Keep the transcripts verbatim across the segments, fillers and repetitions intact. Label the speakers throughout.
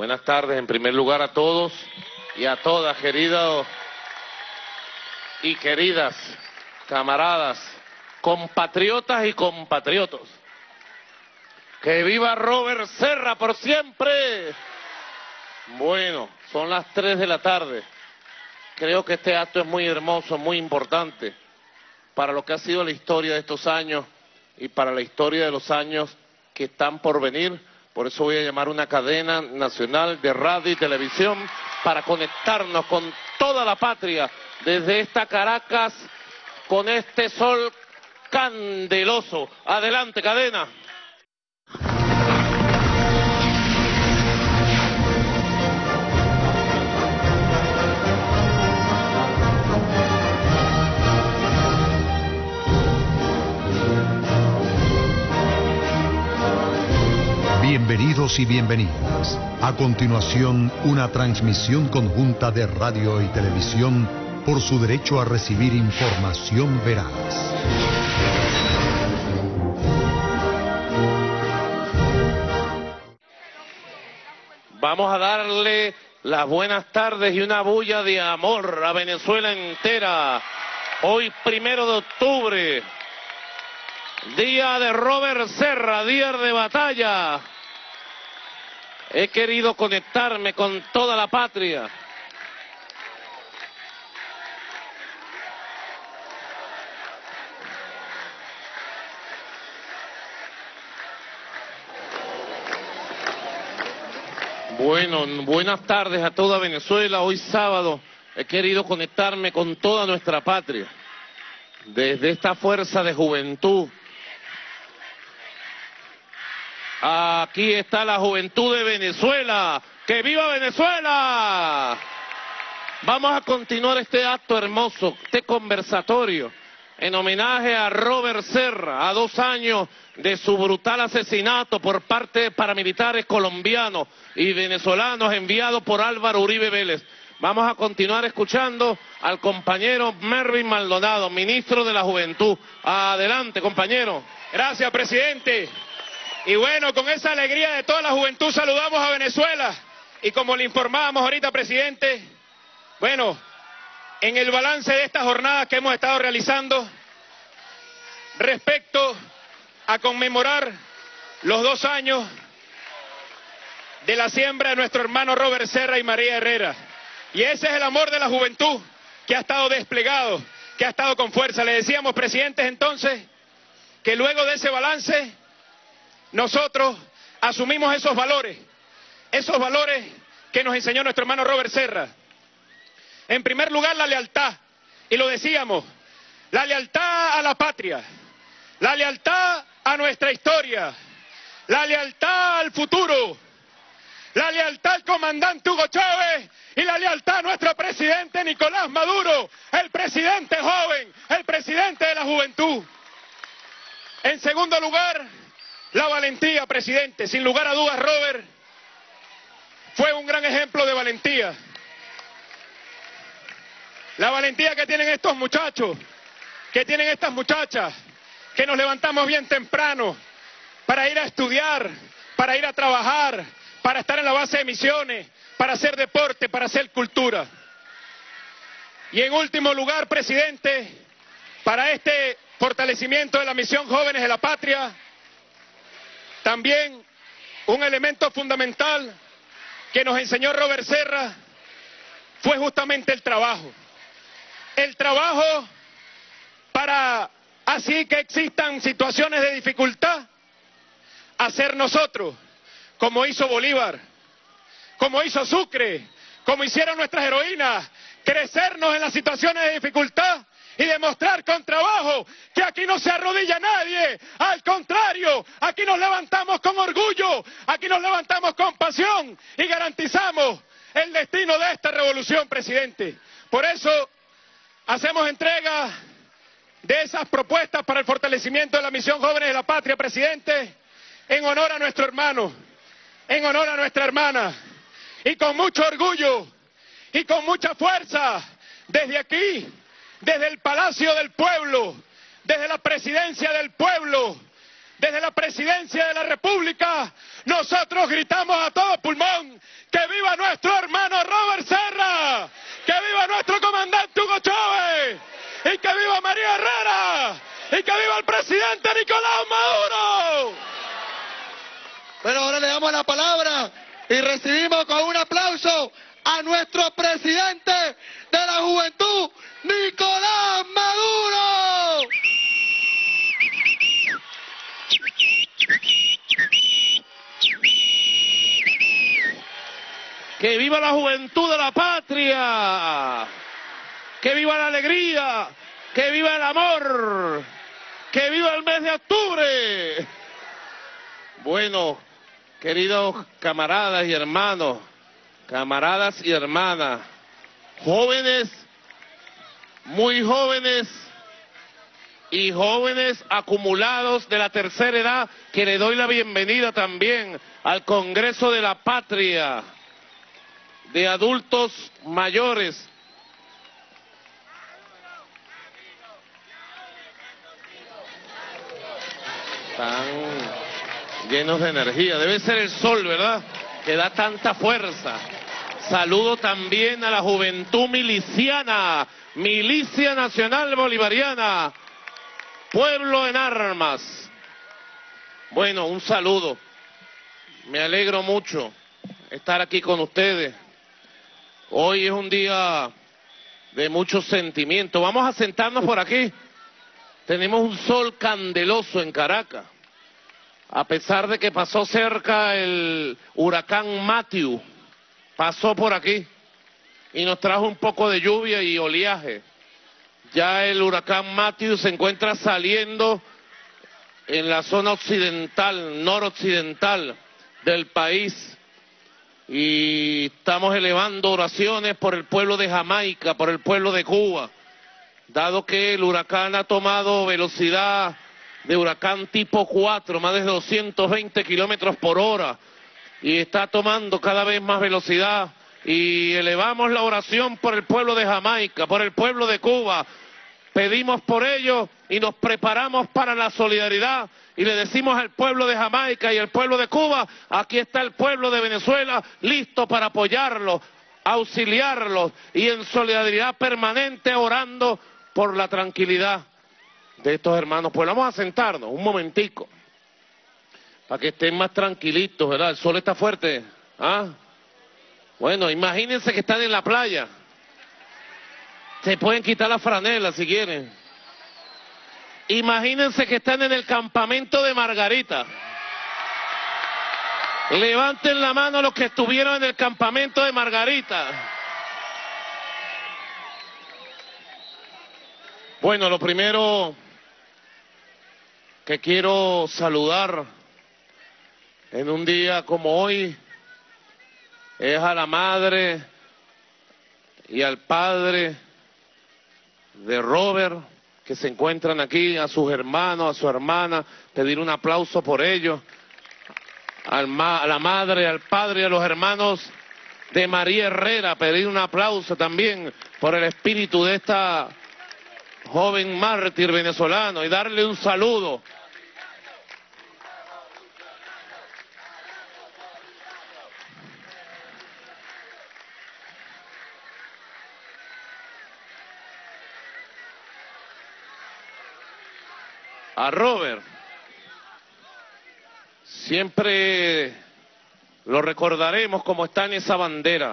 Speaker 1: Buenas tardes en primer lugar a todos y a todas, queridos y queridas camaradas, compatriotas y compatriotos. ¡Que viva Robert Serra por siempre! Bueno, son las tres de la tarde. Creo que este acto es muy hermoso, muy importante para lo que ha sido la historia de estos años y para la historia de los años que están por venir. Por eso voy a llamar una cadena nacional de radio y televisión para conectarnos con toda la patria desde esta Caracas con este sol candeloso. Adelante, cadena.
Speaker 2: Bienvenidos y bienvenidas. A continuación, una transmisión conjunta de radio y televisión por su derecho a recibir información veraz.
Speaker 1: Vamos a darle las buenas tardes y una bulla de amor a Venezuela entera. Hoy, primero de octubre, día de Robert Serra, día de batalla. He querido conectarme con toda la patria. Bueno, buenas tardes a toda Venezuela. Hoy sábado he querido conectarme con toda nuestra patria. Desde esta fuerza de juventud. Aquí está la juventud de Venezuela. ¡Que viva Venezuela! Vamos a continuar este acto hermoso, este conversatorio, en homenaje a Robert Serra, a dos años de su brutal asesinato por parte de paramilitares colombianos y venezolanos enviados por Álvaro Uribe Vélez. Vamos a continuar escuchando al compañero Mervin Maldonado, ministro de la Juventud. Adelante, compañero.
Speaker 3: Gracias, presidente. Y bueno, con esa alegría de toda la juventud saludamos a Venezuela. Y como le informábamos ahorita, presidente, bueno, en el balance de esta jornada que hemos estado realizando, respecto a conmemorar los dos años de la siembra de nuestro hermano Robert Serra y María Herrera. Y ese es el amor de la juventud que ha estado desplegado, que ha estado con fuerza. Le decíamos, presidentes, entonces, que luego de ese balance, nosotros asumimos esos valores, esos valores que nos enseñó nuestro hermano Robert Serra. En primer lugar, la lealtad, y lo decíamos, la lealtad a la patria, la lealtad a nuestra historia, la lealtad al futuro, la lealtad al comandante Hugo Chávez y la lealtad a nuestro presidente Nicolás Maduro, el presidente joven, el presidente de la juventud. En segundo lugar, la valentía, presidente. Sin lugar a dudas, Robert fue un gran ejemplo de valentía. La valentía que tienen estos muchachos, que tienen estas muchachas, que nos levantamos bien temprano para ir a estudiar, para ir a trabajar, para estar en la base de misiones, para hacer deporte, para hacer cultura. Y en último lugar, presidente, para este fortalecimiento de la misión Jóvenes de la Patria, también un elemento fundamental que nos enseñó Robert Serra fue justamente el trabajo. El trabajo para, así que existan situaciones de dificultad, hacer nosotros, como hizo Bolívar, como hizo Sucre, como hicieron nuestras heroínas, crecernos en las situaciones de dificultad y demostrar con trabajo que aquí no se arrodilla nadie. Al contrario, aquí nos levantamos con orgullo, aquí nos levantamos con pasión y garantizamos el destino de esta revolución, presidente. Por eso hacemos entrega de esas propuestas para el fortalecimiento de la misión Jóvenes de la Patria, presidente, en honor a nuestro hermano, en honor a nuestra hermana, y con mucho orgullo y con mucha fuerza, desde aquí, desde el Palacio del Pueblo, desde la Presidencia del Pueblo, desde la presidencia de la República, nosotros gritamos a todo pulmón que viva nuestro hermano Robert Serra, que viva nuestro comandante Hugo Chávez, y que viva María Herrera, y que viva el presidente Nicolás Maduro.
Speaker 4: Bueno, ahora le damos la palabra y recibimos con un aplauso a nuestro presidente de la juventud, Nicolás Maduro.
Speaker 1: ¡Que viva la juventud de la patria! ¡Que viva la alegría! ¡Que viva el amor! ¡Que viva el mes de octubre! Bueno, queridos camaradas y hermanos, camaradas y hermanas, jóvenes, muy jóvenes y jóvenes acumulados de la tercera edad, que le doy la bienvenida también al Congreso de la Patria de adultos mayores. Están llenos de energía. Debe ser el sol, ¿verdad?, que da tanta fuerza. Saludo también a la juventud miliciana, Milicia Nacional Bolivariana, pueblo en armas. Bueno, un saludo. Me alegro mucho estar aquí con ustedes. Hoy es un día de mucho sentimiento. Vamos a sentarnos por aquí. Tenemos un sol candeloso en Caracas. A pesar de que pasó cerca el huracán Matthew, pasó por aquí y nos trajo un poco de lluvia y oleaje. Ya el huracán Matthew se encuentra saliendo en la zona occidental, noroccidental del país. Y estamos elevando oraciones por el pueblo de Jamaica, por el pueblo de Cuba, dado que el huracán ha tomado velocidad de huracán tipo cuatro, más de doscientos veinte kilómetros por hora, y está tomando cada vez más velocidad. Y elevamos la oración por el pueblo de Jamaica, por el pueblo de Cuba, pedimos por ellos y nos preparamos para la solidaridad. Y le decimos al pueblo de Jamaica y al pueblo de Cuba, aquí está el pueblo de Venezuela listo para apoyarlos, auxiliarlos y en solidaridad permanente orando por la tranquilidad de estos hermanos. Pues vamos a sentarnos un momentico para que estén más tranquilitos, ¿verdad? El sol está fuerte. ¿Ah? Bueno, imagínense que están en la playa. Se pueden quitar la franela si quieren. Imagínense que están en el campamento de Margarita. Levanten la mano los que estuvieron en el campamento de Margarita. Bueno, lo primero que quiero saludar en un día como hoy es a la madre y al padre de Robert, que se encuentran aquí, a sus hermanos, a su hermana, pedir un aplauso por ellos, al ma a la madre, al padre y a los hermanos de María Herrera, pedir un aplauso también por el espíritu de esta joven mártir venezolano y darle un saludo a Robert. Siempre lo recordaremos como está en esa bandera.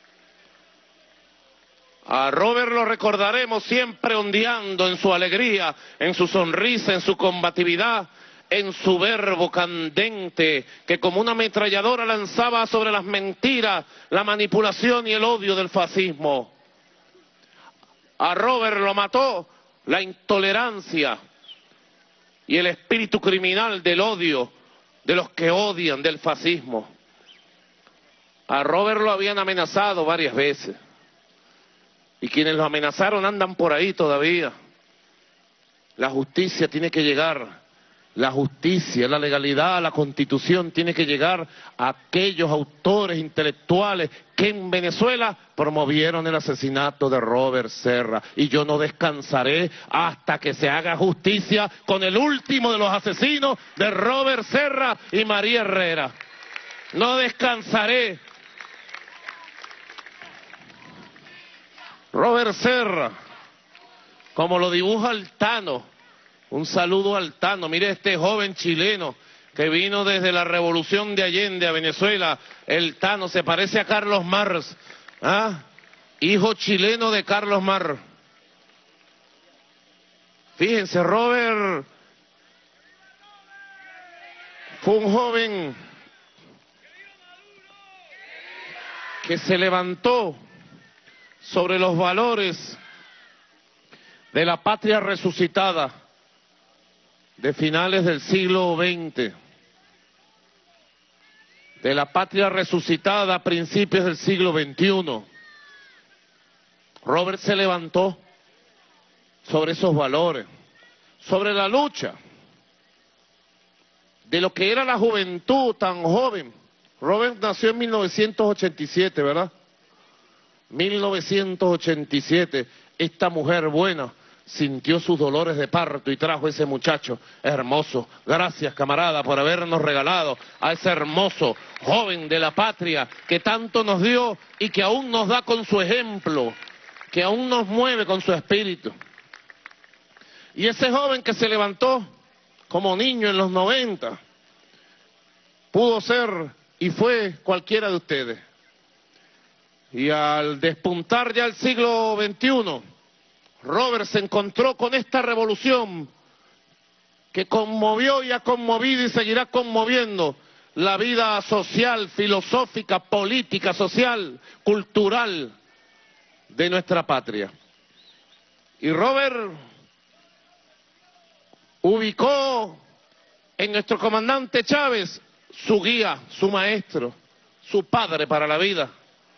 Speaker 1: A Robert lo recordaremos siempre ondeando en su alegría, en su sonrisa, en su combatividad, en su verbo candente, que como una ametralladora lanzaba sobre las mentiras, la manipulación y el odio del fascismo. A Robert lo mató la intolerancia y el espíritu criminal del odio de los que odian del fascismo. A Robert lo habían amenazado varias veces. Y quienes lo amenazaron andan por ahí todavía. La justicia tiene que llegar. La justicia, la legalidad, la constitución tiene que llegar a aquellos autores intelectuales que en Venezuela promovieron el asesinato de Robert Serra. Y yo no descansaré hasta que se haga justicia con el último de los asesinos de Robert Serra y María Herrera. No descansaré. Robert Serra, como lo dibuja Altano, un saludo a Altano. Mire este joven chileno que vino desde la revolución de Allende a Venezuela. El Tano se parece a Carlos Marx, ¿ah? Hijo chileno de Carlos Marx. Fíjense, Robert fue un joven que se levantó sobre los valores de la patria resucitada de finales del siglo veinte, de la patria resucitada a principios del siglo veintiuno. Robert se levantó sobre esos valores, sobre la lucha de lo que era la juventud tan joven. Robert nació en mil novecientos ochenta y siete, ¿verdad? mil novecientos ochenta y siete, esta mujer buena sintió sus dolores de parto y trajo ese muchacho hermoso. Gracias, camarada, por habernos regalado a ese hermoso joven de la patria que tanto nos dio y que aún nos da con su ejemplo, que aún nos mueve con su espíritu. Y ese joven que se levantó como niño en los noventa, pudo ser y fue cualquiera de ustedes. Y al despuntar ya el siglo veintiuno, Robert se encontró con esta revolución que conmovió y ha conmovido y seguirá conmoviendo la vida social, filosófica, política, social, cultural de nuestra patria. Y Robert ubicó en nuestro comandante Chávez su guía, su maestro, su padre para la vida.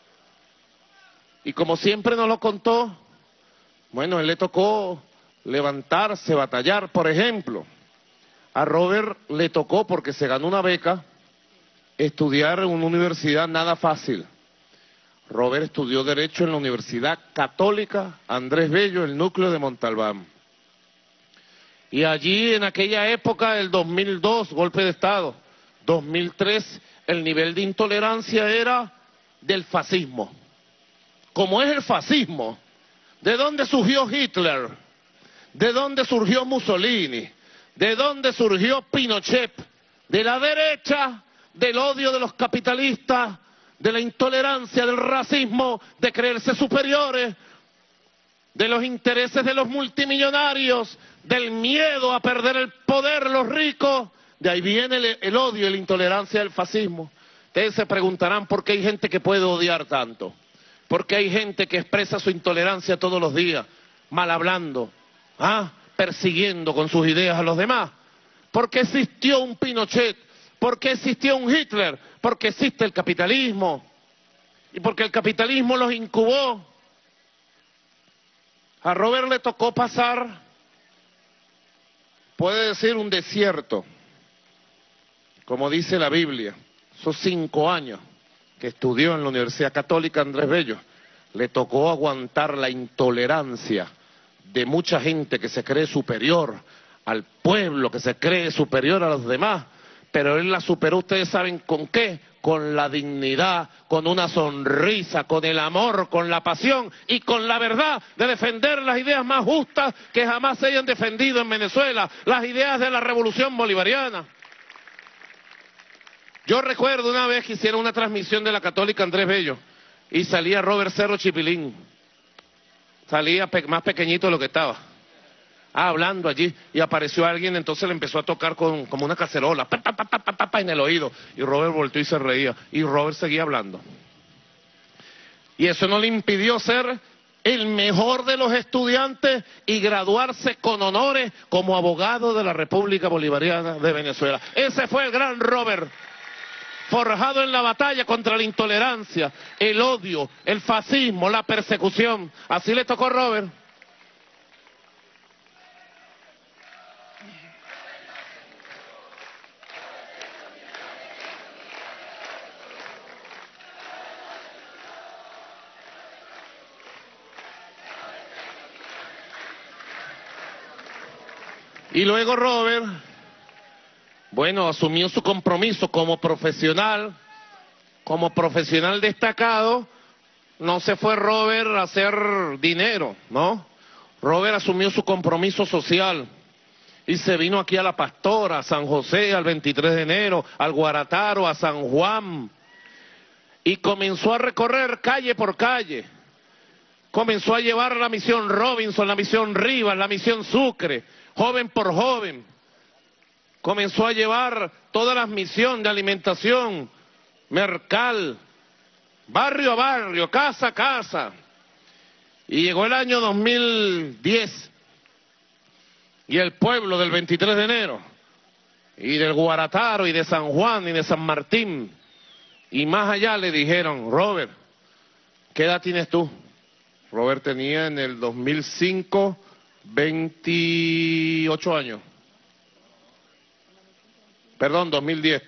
Speaker 1: Y como siempre nos lo contó, bueno, él le tocó levantarse, batallar. Por ejemplo, a Robert le tocó, porque se ganó una beca, estudiar en una universidad nada fácil. Robert estudió Derecho en la Universidad Católica Andrés Bello, el núcleo de Montalbán. Y allí, en aquella época, el dos mil dos, golpe de Estado, dos mil tres, el nivel de intolerancia era del fascismo. Como es el fascismo, ¿de dónde surgió Hitler? ¿De dónde surgió Mussolini? ¿De dónde surgió Pinochet? De la derecha, del odio de los capitalistas, de la intolerancia, del racismo, de creerse superiores, de los intereses de los multimillonarios, del miedo a perder el poder los ricos. De ahí viene el, el odio y la intolerancia del fascismo. Ustedes se preguntarán por qué hay gente que puede odiar tanto. Porque hay gente que expresa su intolerancia todos los días, mal hablando, ¿ah? persiguiendo con sus ideas a los demás. Porque existió un Pinochet, porque existió un Hitler, porque existe el capitalismo. Y porque el capitalismo los incubó. A Robert le tocó pasar, puede decir, un desierto, como dice la Biblia, esos cinco años que estudió en la Universidad Católica Andrés Bello. Le tocó aguantar la intolerancia de mucha gente que se cree superior al pueblo, que se cree superior a los demás, pero él la superó. ¿Ustedes saben con qué? Con la dignidad, con una sonrisa, con el amor, con la pasión y con la verdad de defender las ideas más justas que jamás se hayan defendido en Venezuela, las ideas de la revolución bolivariana. Yo recuerdo una vez que hicieron una transmisión de la Católica Andrés Bello y salía Robert Cerro Chipilín, salía pe más pequeñito de lo que estaba, ah, hablando allí, y apareció alguien, entonces le empezó a tocar con como una cacerola, pa, pa, pa, pa, pa, pa, en el oído, y Robert volteó y se reía, y Robert seguía hablando. Y eso no le impidió ser el mejor de los estudiantes y graduarse con honores como abogado de la República Bolivariana de Venezuela. Ese fue el gran Robert, forjado en la batalla contra la intolerancia, el odio, el fascismo, la persecución. Así le tocó a Robert. Y luego Robert, bueno, asumió su compromiso como profesional, como profesional destacado. No se fue Robert a hacer dinero, ¿no? Robert asumió su compromiso social y se vino aquí a La Pastora, a San José, al veintitrés de enero, al Guarataro, a San Juan, y comenzó a recorrer calle por calle. Comenzó a llevar la misión Robinson, la misión Rivas, la misión Sucre, joven por joven. Comenzó a llevar todas las misiones de alimentación, Mercal, barrio a barrio, casa a casa. Y llegó el año dos mil diez y el pueblo del veintitrés de enero, y del Guarataro, y de San Juan, y de San Martín, y más allá le dijeron: Robert, ¿qué edad tienes tú? Robert tenía en el dos mil cinco veintiocho años. Perdón, dos mil diez.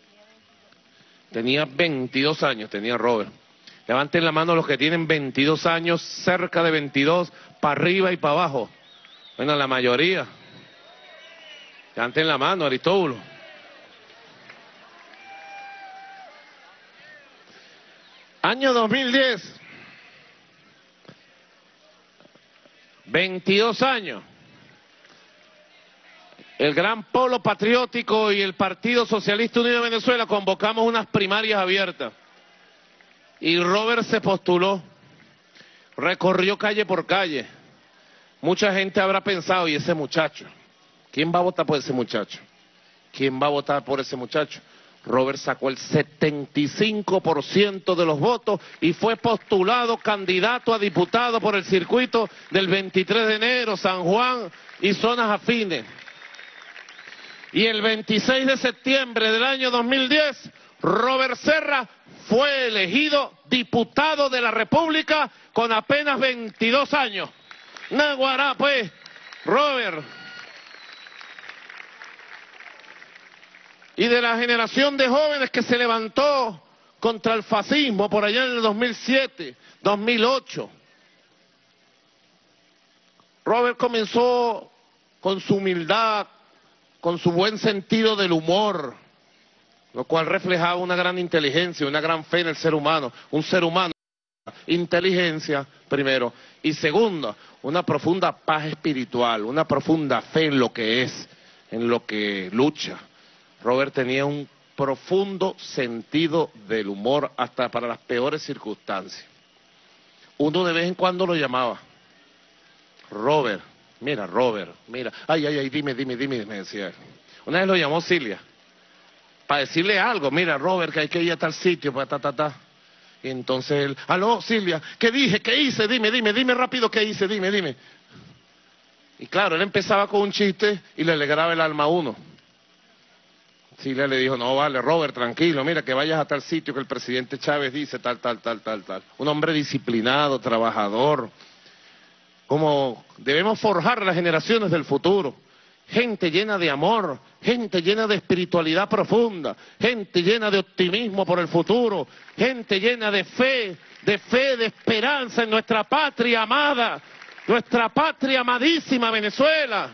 Speaker 1: Tenía veintidós años, tenía Robert. Levanten la mano los que tienen veintidós años, cerca de veintidós, para arriba y para abajo. Bueno, la mayoría. Levanten la mano, Aristóbulo. Año dos mil diez. veintidós años. El Gran Polo Patriótico y el Partido Socialista Unido de Venezuela convocamos unas primarias abiertas. Y Robert se postuló, recorrió calle por calle. Mucha gente habrá pensado: ¿y ese muchacho? ¿Quién va a votar por ese muchacho? ¿Quién va a votar por ese muchacho? Robert sacó el setenta y cinco por ciento de los votos y fue postulado candidato a diputado por el circuito del veintitrés de enero, San Juan y zonas afines. Y el veintiséis de septiembre del año dos mil diez, Robert Serra fue elegido diputado de la República con apenas veintidós años. Naguará, pues, Robert. Y de la generación de jóvenes que se levantó contra el fascismo por allá en el dos mil siete, dos mil ocho. Robert comenzó con su humildad, con su buen sentido del humor, lo cual reflejaba una gran inteligencia, una gran fe en el ser humano, un ser humano, inteligencia primero, y segundo, una profunda paz espiritual, una profunda fe en lo que es, en lo que lucha. Robert tenía un profundo sentido del humor hasta para las peores circunstancias. Uno de vez en cuando lo llamaba: Robert, mira, Robert, mira, ay, ay, ay, dime, dime, dime, me decía él. Una vez lo llamó Silvia, para decirle algo: mira, Robert, que hay que ir a tal sitio, para ta, ta, ta. Y entonces él: aló, Silvia, ¿qué dije? ¿Qué hice? Dime, dime, dime rápido qué hice, dime, dime. Y claro, él empezaba con un chiste y le alegraba el alma a uno. Silvia le dijo: no, vale, Robert, tranquilo, mira, que vayas a tal sitio que el presidente Chávez dice tal, tal, tal, tal, tal. Un hombre disciplinado, trabajador. Como debemos forjar las generaciones del futuro. Gente llena de amor, gente llena de espiritualidad profunda, gente llena de optimismo por el futuro, gente llena de fe, de fe, de esperanza en nuestra patria amada, nuestra patria amadísima Venezuela.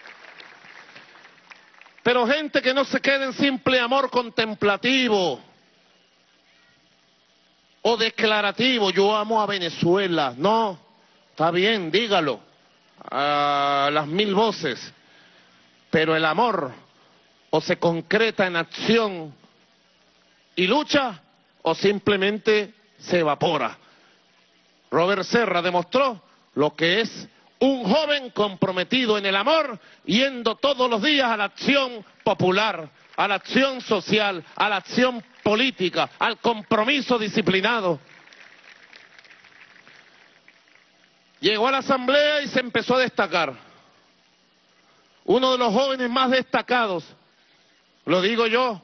Speaker 1: Pero gente que no se quede en simple amor contemplativo o declarativo: yo amo a Venezuela. No, está bien, dígalo a las mil voces, pero el amor o se concreta en acción y lucha o simplemente se evapora. Robert Serra demostró lo que es un joven comprometido en el amor, yendo todos los días a la acción popular, a la acción social, a la acción política, al compromiso disciplinado. Llegó a la asamblea y se empezó a destacar. Uno de los jóvenes más destacados, lo digo yo,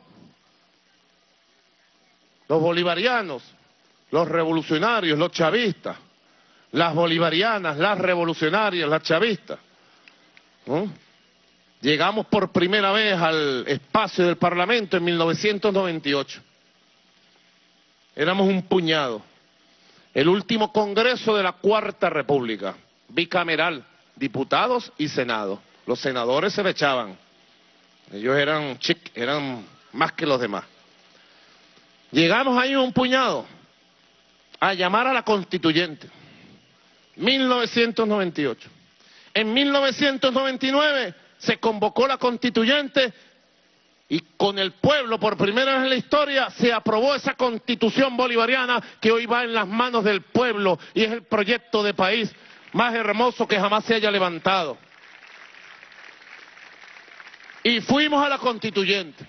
Speaker 1: los bolivarianos, los revolucionarios, los chavistas, las bolivarianas, las revolucionarias, las chavistas. ¿No? Llegamos por primera vez al espacio del Parlamento en mil novecientos noventa y ocho. Éramos un puñado. El último congreso de la Cuarta República, bicameral, diputados y Senado. Los senadores se le echaban. Ellos eran chic, eran más que los demás. Llegamos ahí un puñado a llamar a la constituyente. mil novecientos noventa y ocho. En mil novecientos noventa y nueve se convocó la constituyente y con el pueblo, por primera vez en la historia, se aprobó esa constitución bolivariana que hoy va en las manos del pueblo y es el proyecto de país más hermoso que jamás se haya levantado. Y fuimos a la constituyente.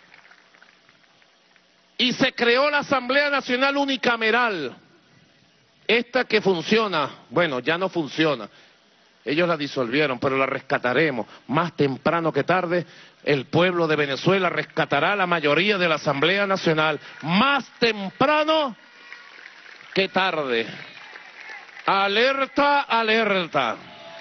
Speaker 1: Y se creó la Asamblea Nacional Unicameral. Esta que funciona, bueno, ya no funciona. Ellos la disolvieron, pero la rescataremos. Más temprano que tarde, el pueblo de Venezuela rescatará la mayoría de la Asamblea Nacional. Más temprano que tarde. Alerta, alerta.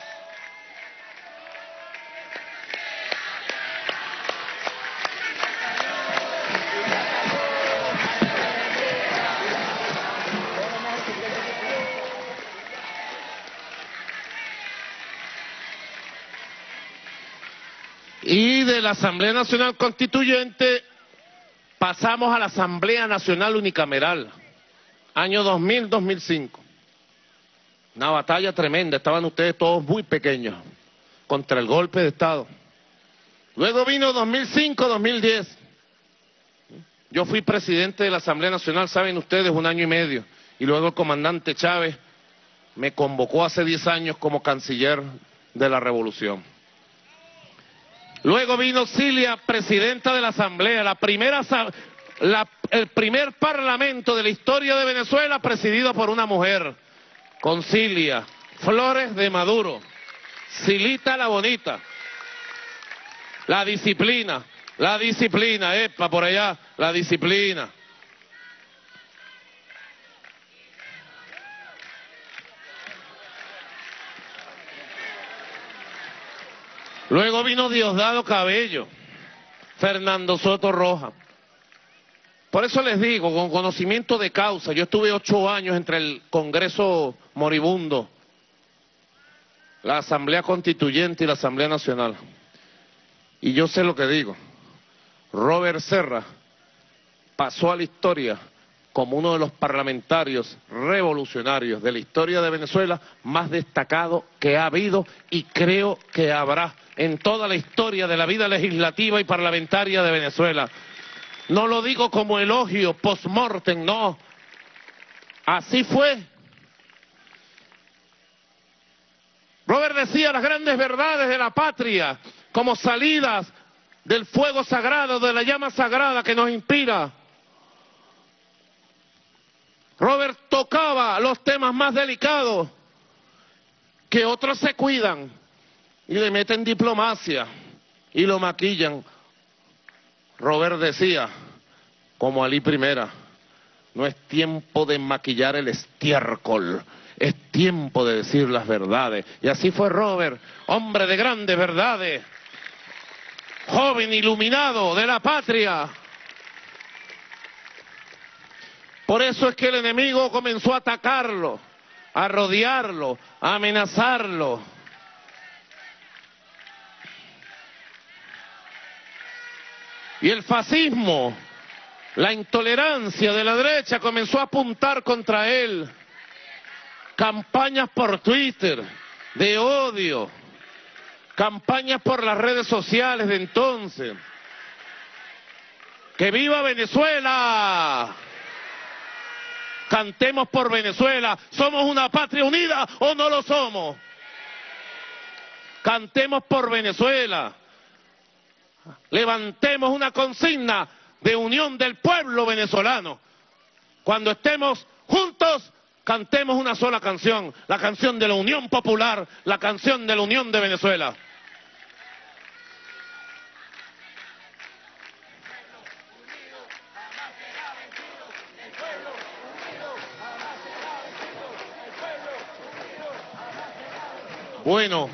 Speaker 1: Y de la Asamblea Nacional Constituyente pasamos a la Asamblea Nacional Unicameral, año dos mil, dos mil cinco. Una batalla tremenda, estaban ustedes todos muy pequeños, contra el golpe de Estado. Luego vino dos mil cinco, dos mil diez. Yo fui presidente de la Asamblea Nacional, saben ustedes, un año y medio. Y luego el comandante Chávez me convocó hace diez años como canciller de la Revolución. Luego vino Cilia, presidenta de la Asamblea, la primera, la, el primer parlamento de la historia de Venezuela presidido por una mujer, con Cilia Flores de Maduro, Cilita la Bonita, la disciplina, la disciplina, epa, por allá, la disciplina. Luego vino Diosdado Cabello, Fernando Soto Roja. Por eso les digo, con conocimiento de causa, yo estuve ocho años entre el Congreso moribundo, la Asamblea Constituyente y la Asamblea Nacional. Y yo sé lo que digo. Robert Serra pasó a la historia como uno de los parlamentarios revolucionarios de la historia de Venezuela más destacado que ha habido y creo que habrá en toda la historia de la vida legislativa y parlamentaria de Venezuela. No lo digo como elogio post-mortem, no. Así fue. Robert decía las grandes verdades de la patria como salidas del fuego sagrado, de la llama sagrada que nos inspira. Robert tocaba los temas más delicados que otros se cuidan y le meten diplomacia y lo maquillan. Robert decía, como Ali Primera, no es tiempo de maquillar el estiércol, es tiempo de decir las verdades. Y así fue Robert, hombre de grandes verdades, joven iluminado de la patria. Por eso es que el enemigo comenzó a atacarlo, a rodearlo, a amenazarlo. Y el fascismo, la intolerancia de la derecha comenzó a apuntar contra él. Campañas por Twitter de odio, campañas por las redes sociales de entonces. ¡Que viva Venezuela! Cantemos por Venezuela. ¿Somos una patria unida o no lo somos? Cantemos por Venezuela. Levantemos una consigna de unión del pueblo venezolano. Cuando estemos juntos, cantemos una sola canción, la canción de la Unión Popular, la canción de la Unión de Venezuela. Bueno,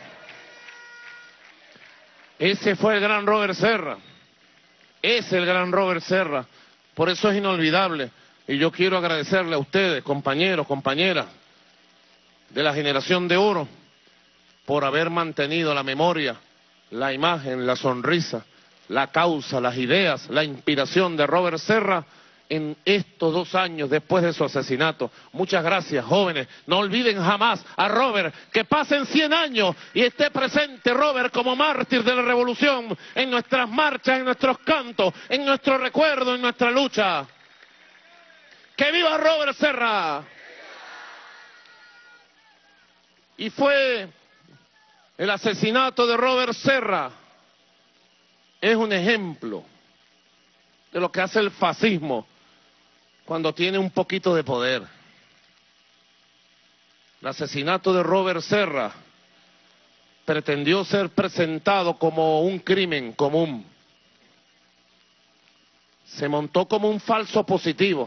Speaker 1: ese fue el gran Robert Serra, es el gran Robert Serra, por eso es inolvidable. Y yo quiero agradecerle a ustedes, compañeros, compañeras de la generación de oro, por haber mantenido la memoria, la imagen, la sonrisa, la causa, las ideas, la inspiración de Robert Serra en estos dos años después de su asesinato. Muchas gracias, jóvenes. No olviden jamás a Robert, que pasen cien años y esté presente Robert como mártir de la revolución en nuestras marchas, en nuestros cantos, en nuestro recuerdo, en nuestra lucha. ¡Que viva Robert Serra! Y fue el asesinato de Robert Serra, es un ejemplo de lo que hace el fascismo cuando tiene un poquito de poder. El asesinato de Robert Serra pretendió ser presentado como un crimen común. Se montó como un falso positivo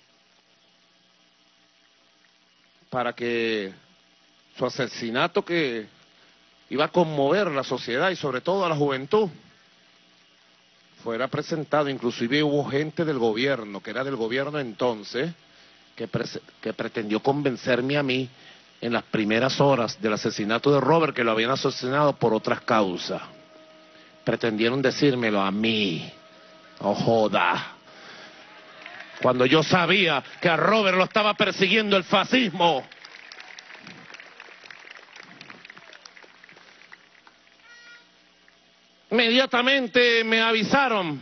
Speaker 1: para que su asesinato, que iba a conmover a la sociedad y sobre todo a la juventud, fuera presentado. Inclusive hubo gente del gobierno, que era del gobierno entonces, que, pre que pretendió convencerme a mí en las primeras horas del asesinato de Robert, que lo habían asesinado por otras causas. Pretendieron decírmelo a mí. Oh, joda. Cuando yo sabía que a Robert lo estaba persiguiendo el fascismo. Inmediatamente me avisaron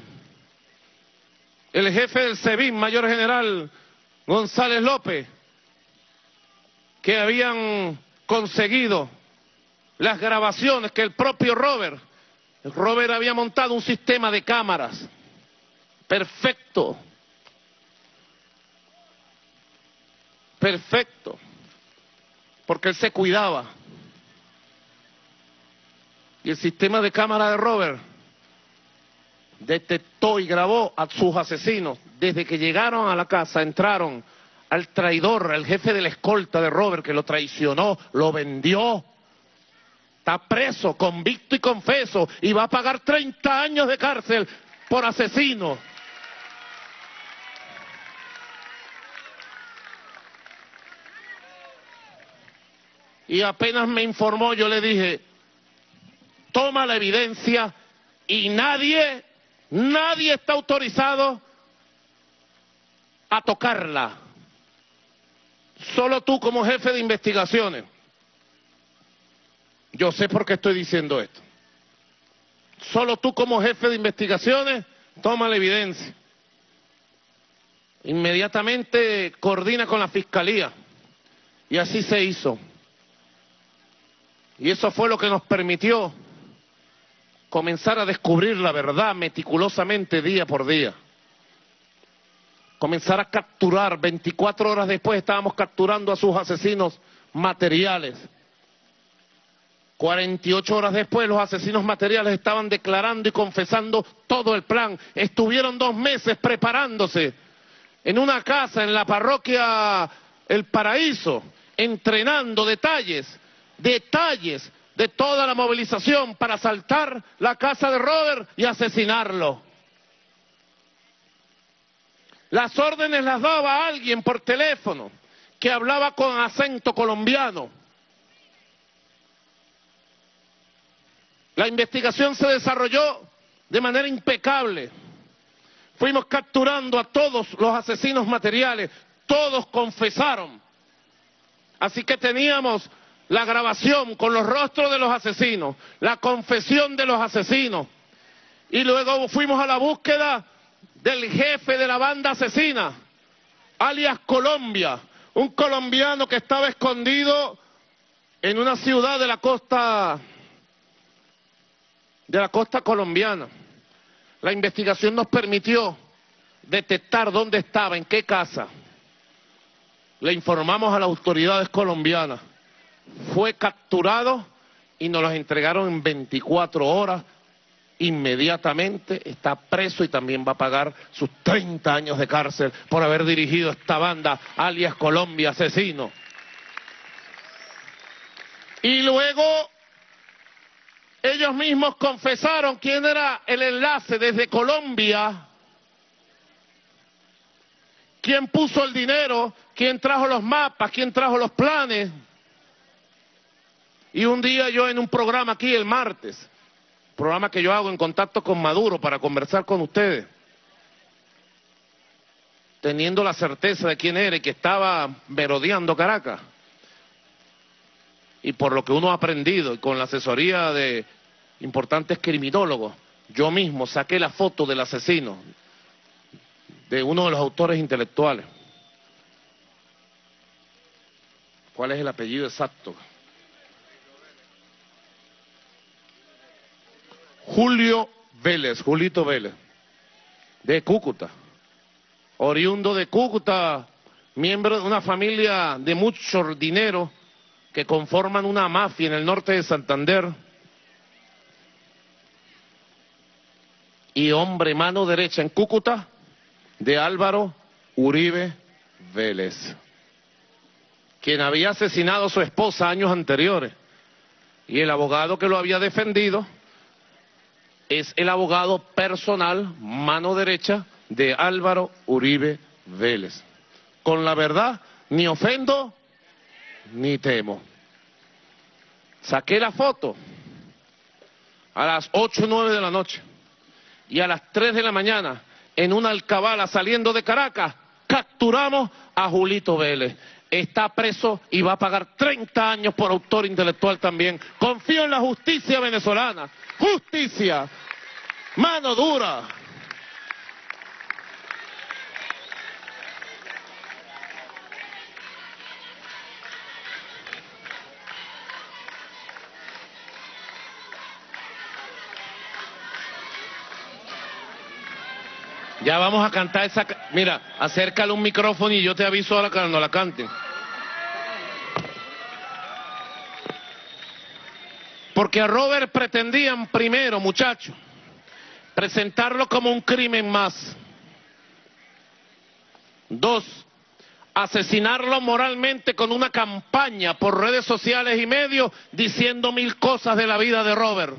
Speaker 1: el jefe del SEBIN, mayor general González López, que habían conseguido las grabaciones que el propio Robert, Robert había montado un sistema de cámaras perfecto, perfecto, porque él se cuidaba. Y el sistema de cámara de Robert detectó y grabó a sus asesinos. Desde que llegaron a la casa, entraron al traidor, al jefe de la escolta de Robert, que lo traicionó, lo vendió. Está preso, convicto y confeso, y va a pagar treinta años de cárcel por asesino. Y apenas me informó, yo le dije: toma la evidencia, y nadie, nadie está autorizado a tocarla. Solo tú como jefe de investigaciones. Yo sé por qué estoy diciendo esto. Solo tú como jefe de investigaciones toma la evidencia. Inmediatamente coordina con la fiscalía. Y así se hizo. Y eso fue lo que nos permitió comenzar a descubrir la verdad meticulosamente día por día. Comenzar a capturar, veinticuatro horas después estábamos capturando a sus asesinos materiales. cuarenta y ocho horas después los asesinos materiales estaban declarando y confesando todo el plan. Estuvieron dos meses preparándose en una casa en la parroquia El Paraíso, entrenando detalles, detalles de toda la movilización para asaltar la casa de Robert y asesinarlo. Las órdenes las daba alguien por teléfono que hablaba con acento colombiano. La investigación se desarrolló de manera impecable. Fuimos capturando a todos los asesinos materiales, todos confesaron. Así que teníamos la grabación con los rostros de los asesinos, la confesión de los asesinos. Y luego fuimos a la búsqueda del jefe de la banda asesina, alias Colombia, un colombiano que estaba escondido en una ciudad de la costa, de la costa colombiana. La investigación nos permitió detectar dónde estaba, en qué casa. Le informamos a las autoridades colombianas. Fue capturado y nos los entregaron en veinticuatro horas. Inmediatamente está preso y también va a pagar sus treinta años de cárcel por haber dirigido esta banda, alias Colombia Asesino. Y luego ellos mismos confesaron quién era el enlace desde Colombia, quién puso el dinero, quién trajo los mapas, quién trajo los planes. Y un día yo en un programa aquí el martes, programa que yo hago en contacto con Maduro para conversar con ustedes, teniendo la certeza de quién era y que estaba merodeando Caracas, y por lo que uno ha aprendido y con la asesoría de importantes criminólogos, yo mismo saqué la foto del asesino, de uno de los autores intelectuales. ¿Cuál es el apellido exacto? Julio Vélez, Julito Vélez, de Cúcuta, oriundo de Cúcuta, miembro de una familia de mucho dinero que conforman una mafia en el norte de Santander, y hombre mano derecha en Cúcuta de Álvaro Uribe Vélez, quien había asesinado a su esposa años anteriores, y el abogado que lo había defendido es el abogado personal, mano derecha, de Álvaro Uribe Vélez. Con la verdad, ni ofendo, ni temo. Saqué la foto a las ocho o nueve de la noche, y a las tres de la mañana, en una alcabala saliendo de Caracas, capturamos a Julito Vélez. Está preso y va a pagar treinta años por autor intelectual también. Confío en la justicia venezolana. Justicia, mano dura. Ya vamos a cantar esa... Mira, acércale un micrófono y yo te aviso ahora cuando la canten. Porque a Robert pretendían primero, muchachos, presentarlo como un crimen más. Dos, asesinarlo moralmente con una campaña por redes sociales y medios diciendo mil cosas de la vida de Robert.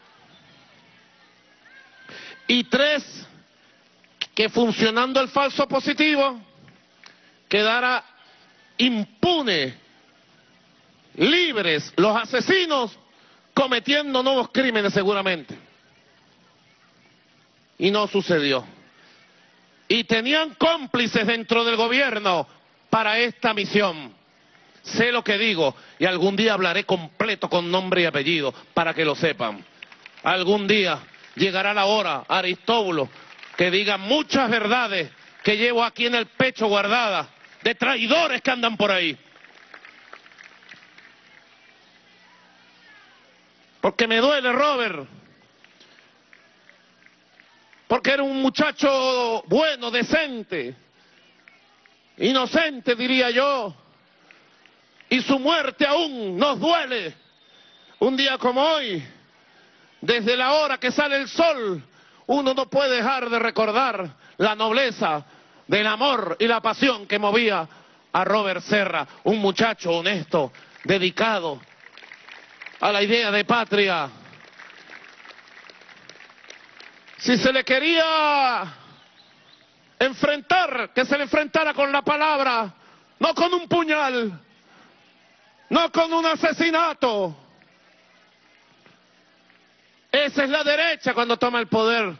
Speaker 1: Y tres, que funcionando el falso positivo quedara impune, libres los asesinos cometiendo nuevos crímenes seguramente. Y no sucedió. Y tenían cómplices dentro del gobierno para esta misión. Sé lo que digo y algún día hablaré completo con nombre y apellido para que lo sepan. Algún día llegará la hora, Aristóbulo, que diga muchas verdades que llevo aquí en el pecho guardadas, de traidores que andan por ahí. Porque me duele, Robert. Porque era un muchacho bueno, decente, inocente, diría yo. Y su muerte aún nos duele. Un día como hoy, desde la hora que sale el sol, uno no puede dejar de recordar la nobleza del amor y la pasión que movía a Robert Serra, un muchacho honesto, dedicado a la idea de patria. Si se le quería enfrentar, que se le enfrentara con la palabra, no con un puñal, no con un asesinato. Esa es la derecha cuando toma el poder.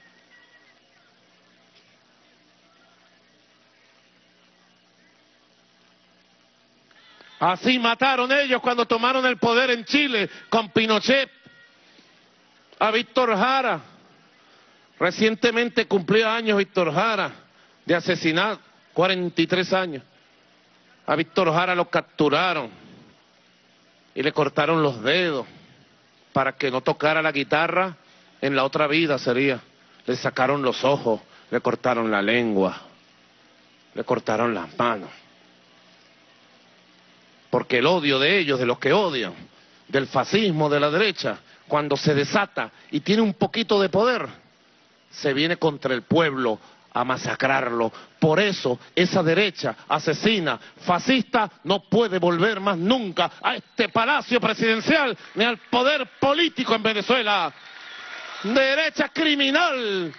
Speaker 1: Así mataron ellos cuando tomaron el poder en Chile con Pinochet, a Víctor Jara. Recientemente cumplía años Víctor Jara de asesinato, cuarenta y tres años. A Víctor Jara lo capturaron y le cortaron los dedos para que no tocara la guitarra en la otra vida sería. Le sacaron los ojos, le cortaron la lengua, le cortaron las manos. Porque el odio de ellos, de los que odian, del fascismo, de la derecha, cuando se desata y tiene un poquito de poder, se viene contra el pueblo a masacrarlo. Por eso esa derecha asesina, fascista, no puede volver más nunca a este palacio presidencial ni al poder político en Venezuela. Derecha criminal.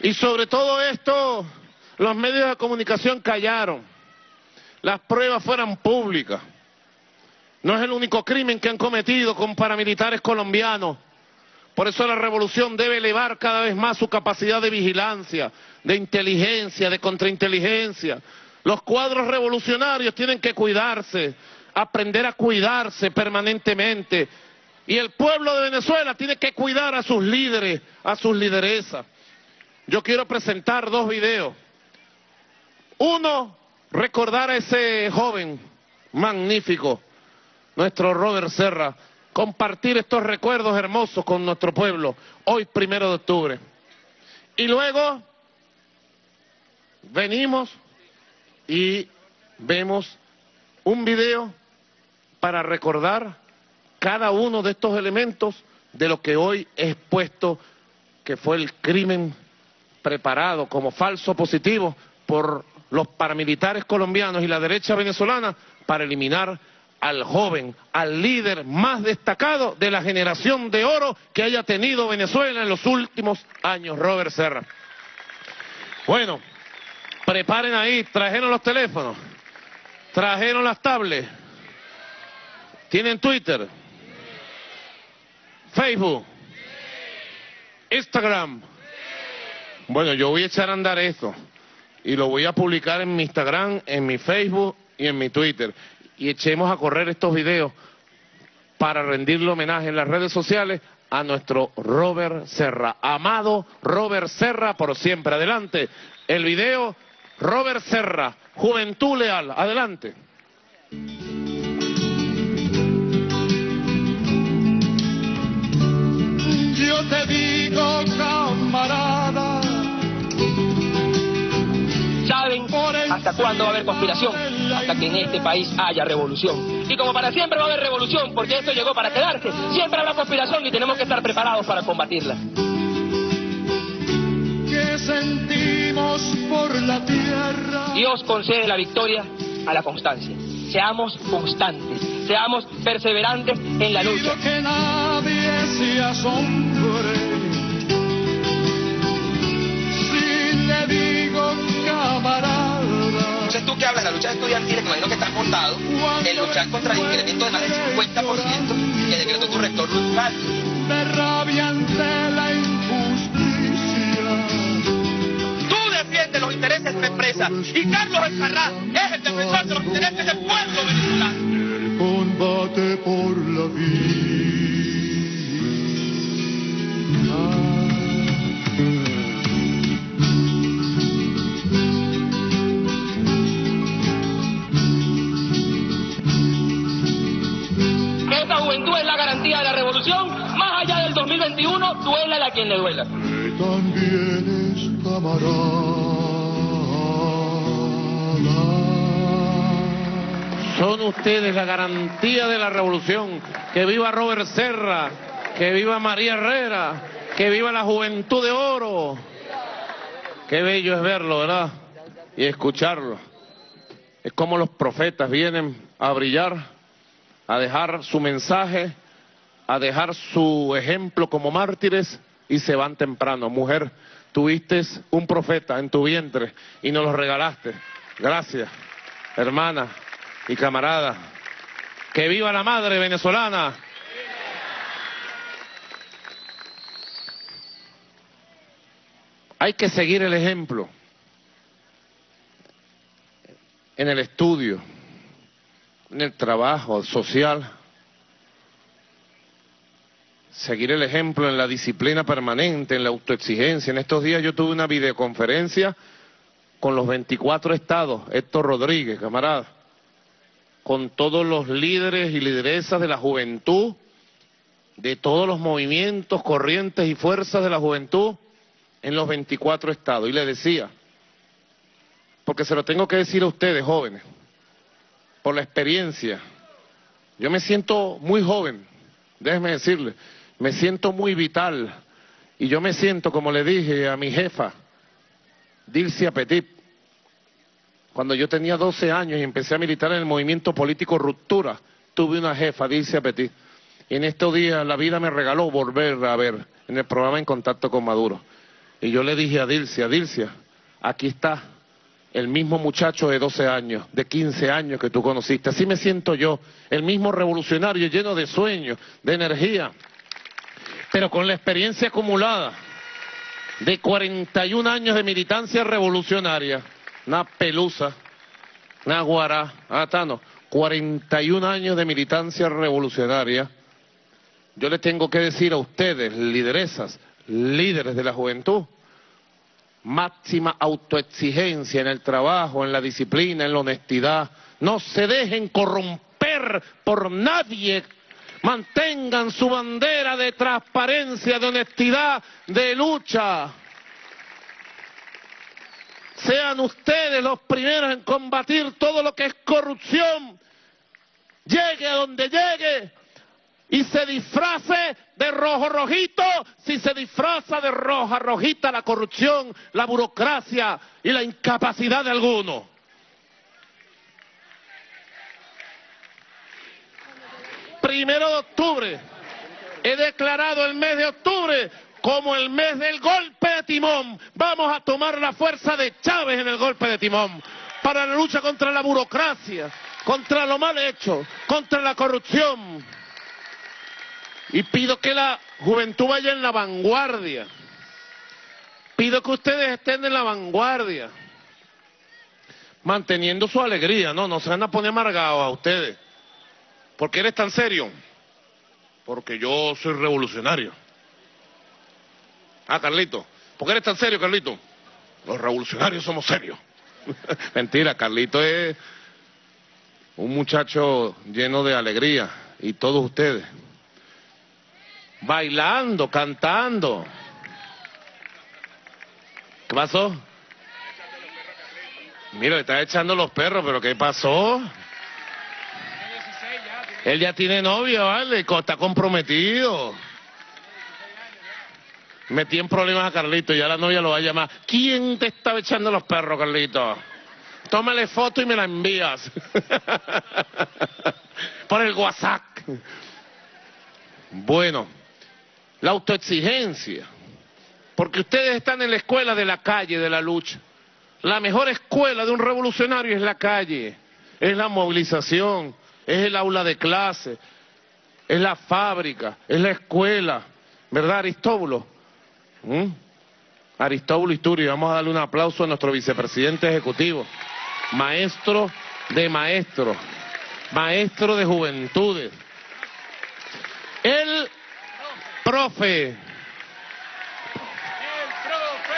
Speaker 1: Y sobre todo esto, los medios de comunicación callaron. Las pruebas fueran públicas. No es el único crimen que han cometido con paramilitares colombianos. Por eso la revolución debe elevar cada vez más su capacidad de vigilancia, de inteligencia, de contrainteligencia. Los cuadros revolucionarios tienen que cuidarse, aprender a cuidarse permanentemente. Y el pueblo de Venezuela tiene que cuidar a sus líderes, a sus lideresas. Yo quiero presentar dos videos. Uno, recordar a ese joven magnífico, nuestro Robert Serra, compartir estos recuerdos hermosos con nuestro pueblo, hoy primero de octubre. Y luego venimos y vemos un video para recordar cada uno de estos elementos de lo que hoy he expuesto, que fue el crimen preparado como falso positivo por los paramilitares colombianos y la derecha venezolana para eliminar al joven, al líder más destacado de la generación de oro que haya tenido Venezuela en los últimos años, Robert Serra. Bueno, preparen ahí, trajeron los teléfonos, trajeron las tablets, tienen Twitter, Facebook, Instagram. Bueno, yo voy a echar a andar esto y lo voy a publicar en mi Instagram, en mi Facebook y en mi Twitter. Y echemos a correr estos videos para rendirle homenaje en las redes sociales a nuestro Robert Serra. Amado Robert Serra por siempre. Adelante. El video, Robert Serra, Juventud Leal. Adelante.
Speaker 4: Yo te digo, camarada,
Speaker 5: ¿saben hasta cuándo va a haber conspiración? Hasta que en este país haya revolución. Y como para siempre va a haber revolución, porque esto llegó para quedarse, siempre habrá conspiración y tenemos que estar preparados para combatirla.
Speaker 4: que sentimos por la tierra.
Speaker 5: Dios concede la victoria a la constancia. Seamos constantes, seamos perseverantes en la lucha.
Speaker 4: Pido que nadie se asombre si le digo, camarada.
Speaker 5: Entonces tú que hablas de la lucha estudiantil, que imagino que estás montado en luchar contra el incremento de más del cincuenta por ciento que decretó tu rector rural.
Speaker 4: De rabia ante la injusticia.
Speaker 5: Tú defiendes los intereses de la empresa y Carlos Escarrá es el defensor de los intereses del pueblo venezolano.
Speaker 4: El combate por la vida.
Speaker 5: Esta juventud es la garantía de la revolución, más allá del dos mil veintiuno, duela a quien le duela.
Speaker 4: Que también es camarada.
Speaker 1: Son ustedes la garantía de la revolución. Que viva Robert Serra, que viva María Herrera, que viva la Juventud de Oro. Qué bello es verlo, ¿verdad? Y escucharlo. Es como los profetas vienen a brillar, a dejar su mensaje, a dejar su ejemplo como mártires y se van temprano. Mujer, tuviste un profeta en tu vientre y nos lo regalaste. Gracias, hermana y camarada. ¡Que viva la madre venezolana! Hay que seguir el ejemplo en el estudio, en el trabajo social, seguir el ejemplo en la disciplina permanente, en la autoexigencia. En estos días yo tuve una videoconferencia con los veinticuatro estados, Héctor Rodríguez, camarada, con todos los líderes y lideresas de la juventud, de todos los movimientos, corrientes y fuerzas de la juventud en los veinticuatro estados. Y le decía, porque se lo tengo que decir a ustedes, jóvenes, por la experiencia, yo me siento muy joven, déjenme decirle, me siento muy vital, y yo me siento, como le dije a mi jefa, Dilcia Petit, cuando yo tenía doce años y empecé a militar en el movimiento político Ruptura, tuve una jefa, Dilcia Petit, y en estos días la vida me regaló volver a ver en el programa En Contacto con Maduro. Y yo le dije a Dilcia, Dilcia, aquí está el mismo muchacho de doce años, de quince años que tú conociste. Así me siento yo, el mismo revolucionario lleno de sueños, de energía, pero con la experiencia acumulada de cuarenta y un años de militancia revolucionaria. Una pelusa, una guará, ah, Tano, cuarenta y un años de militancia revolucionaria. Yo les tengo que decir a ustedes, lideresas, líderes de la juventud, máxima autoexigencia en el trabajo, en la disciplina, en la honestidad. No se dejen corromper por nadie. Mantengan su bandera de transparencia, de honestidad, de lucha. Sean ustedes los primeros en combatir todo lo que es corrupción. Llegue a donde llegue. Y se disfrace de rojo rojito, si se disfraza de roja rojita la corrupción, la burocracia y la incapacidad de alguno. Primero de octubre, he declarado el mes de octubre como el mes del golpe de timón. Vamos a tomar la fuerza de Chávez en el golpe de timón para la lucha contra la burocracia, contra lo mal hecho, contra la corrupción. Y pido que la juventud vaya en la vanguardia. Pido que ustedes estén en la vanguardia. Manteniendo su alegría, no, no se van a poner amargados a ustedes. ¿Por qué eres tan serio? Porque yo soy revolucionario. Ah, Carlito. ¿Por qué eres tan serio, Carlito? Los revolucionarios somos serios. Mentira, Carlito es un muchacho lleno de alegría. Y todos ustedes. Bailando, cantando. ¿Qué pasó? Mira, le está echando los perros, pero ¿qué pasó? Él ya tiene novia, ¿vale? Está comprometido. Metí en problemas a Carlito, ya la novia lo va a llamar. ¿Quién te estaba echando los perros, Carlito? Tómale foto y me la envías. Por el WhatsApp. Bueno. La autoexigencia, porque ustedes están en la escuela de la calle, de la lucha. La mejor escuela de un revolucionario es la calle, es la movilización, es el aula de clase, es la fábrica, es la escuela, ¿verdad, Aristóbulo? ¿Mm? Aristóbulo Isturi, vamos a darle un aplauso a nuestro vicepresidente ejecutivo, maestro de maestros, maestro de juventudes. Él... Profe. El profe.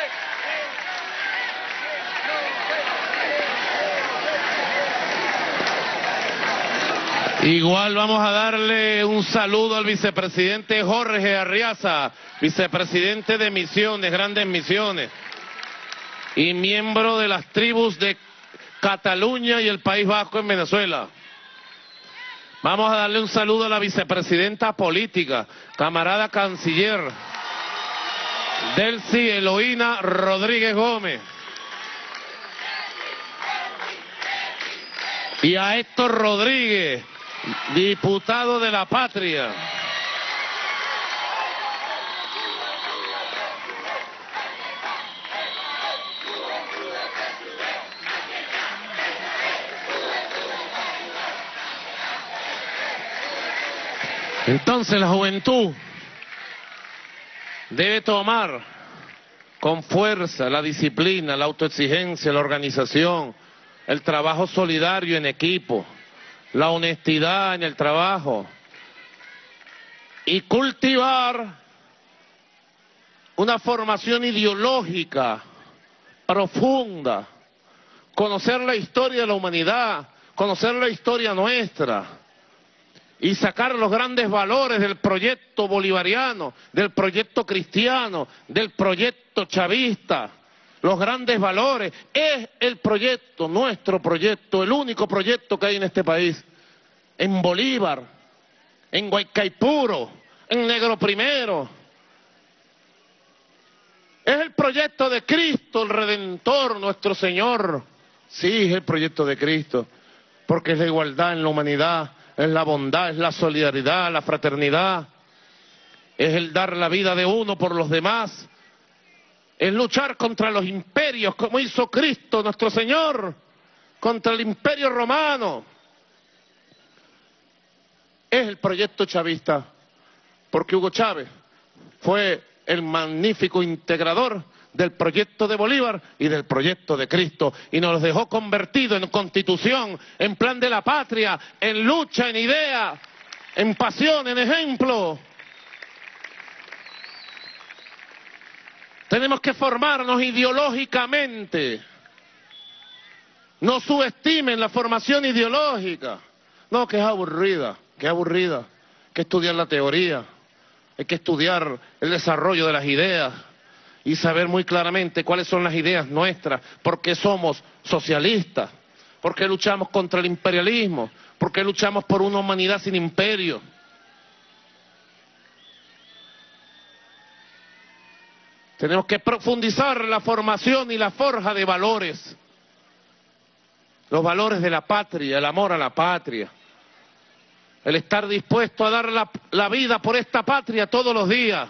Speaker 1: Igual vamos a darle un saludo al vicepresidente Jorge Arriaza, vicepresidente de Misiones, Grandes Misiones, y miembro de las tribus de Cataluña y el País Vasco en Venezuela. Vamos a darle un saludo a la vicepresidenta política, camarada canciller, Delcy Eloína Rodríguez Gómez. Y a Héctor Rodríguez, diputado de la Patria. Entonces la juventud debe tomar con fuerza la disciplina, la autoexigencia, la organización, el trabajo solidario en equipo, la honestidad en el trabajo y cultivar una formación ideológica profunda, conocer la historia de la humanidad, conocer la historia nuestra. Y sacar los grandes valores del proyecto bolivariano, del proyecto cristiano, del proyecto chavista. Los grandes valores. Es el proyecto, nuestro proyecto, el único proyecto que hay en este país. En Bolívar, en Guaycaipuro, en Negro Primero. Es el proyecto de Cristo, el Redentor, nuestro Señor. Sí, es el proyecto de Cristo, porque es la igualdad en la humanidad. Es la bondad, es la solidaridad, la fraternidad, es el dar la vida de uno por los demás, es luchar contra los imperios, como hizo Cristo nuestro Señor, contra el imperio romano. Es el proyecto chavista, porque Hugo Chávez fue el magnífico integrador del proyecto de Bolívar y del proyecto de Cristo, y nos dejó convertido en constitución, en plan de la patria, en lucha, en idea, en pasión, en ejemplo. Tenemos que formarnos ideológicamente. No subestimen la formación ideológica. No, que es aburrida, que es aburrida. Hay que estudiar la teoría, hay que estudiar el desarrollo de las ideas y saber muy claramente cuáles son las ideas nuestras, por qué somos socialistas, por qué luchamos contra el imperialismo, por qué luchamos por una humanidad sin imperio. Tenemos que profundizar la formación y la forja de valores. Los valores de la patria, el amor a la patria. El estar dispuesto a dar la, la vida por esta patria todos los días.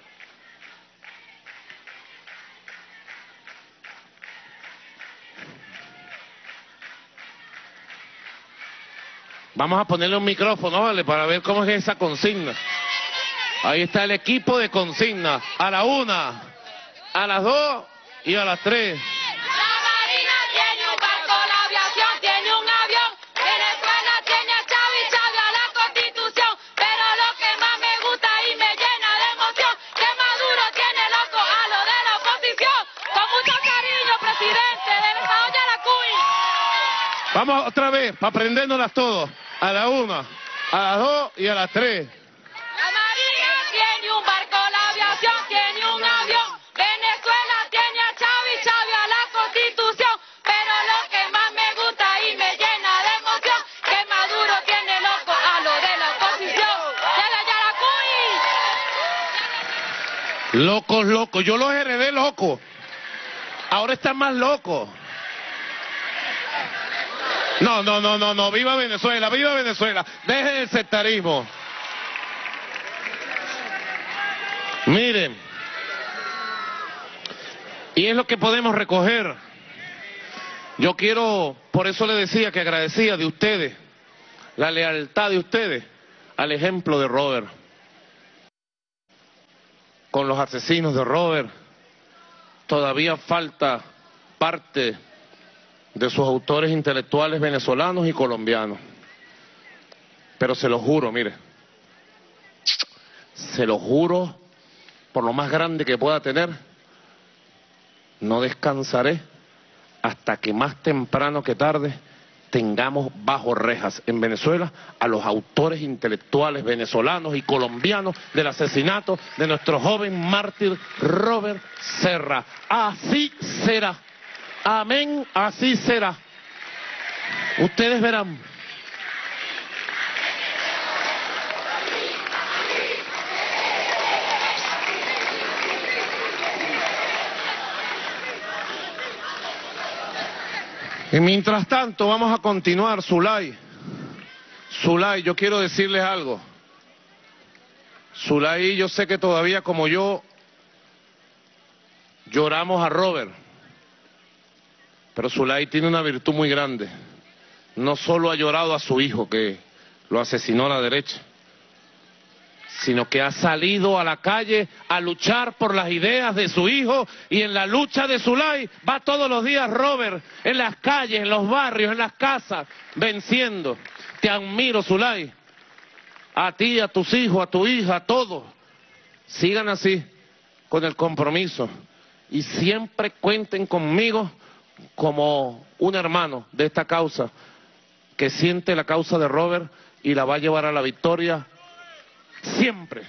Speaker 1: Vamos a ponerle un micrófono, ¿vale? Para ver cómo es esa consigna. Ahí está el equipo de consigna. A la una, a las dos y a las tres.
Speaker 6: La Marina tiene un barco, la aviación tiene un avión. Venezuela tiene a Chávez y Chávez a la Constitución. Pero lo que más me gusta y me llena de emoción, que Maduro tiene loco a lo de la oposición. Con mucho cariño, presidente, de Sao Yaracuy.
Speaker 1: Vamos otra vez, para aprendérnoslas todos. A la una, a las dos y a las tres.
Speaker 6: La Marina tiene un barco, la aviación tiene un avión. Venezuela tiene a Chávez y Chávez a la Constitución. Pero lo que más me gusta y me llena de emoción, que Maduro tiene loco a lo de la oposición. ¡Desde Yaracuy!
Speaker 1: Locos, locos. Yo los heredé locos. Ahora están más locos. No, no, no, no, no. Viva Venezuela, viva Venezuela. Dejen el sectarismo. Miren. Y es lo que podemos recoger. Yo quiero, por eso le decía que agradecía de ustedes, la lealtad de ustedes al ejemplo de Robert. Con los asesinos de Robert, todavía falta parte de sus autores intelectuales venezolanos y colombianos. Pero se lo juro, mire, se lo juro, por lo más grande que pueda tener, no descansaré hasta que más temprano que tarde tengamos bajo rejas en Venezuela a los autores intelectuales venezolanos y colombianos del asesinato de nuestro joven mártir Robert Serra. Así será. Amén, así será. Ustedes verán. Y mientras tanto vamos a continuar, Zulay. Zulay, yo quiero decirles algo. Zulay, yo sé que todavía como yo lloramos a Robert. Pero Zulay tiene una virtud muy grande. No solo ha llorado a su hijo que lo asesinó a la derecha, sino que ha salido a la calle a luchar por las ideas de su hijo, y en la lucha de Zulay va todos los días Robert, en las calles, en los barrios, en las casas, venciendo. Te admiro, Zulay. A ti, a tus hijos, a tu hija, a todos. Sigan así, con el compromiso. Y siempre cuenten conmigo como un hermano de esta causa, que siente la causa de Robert y la va a llevar a la victoria siempre.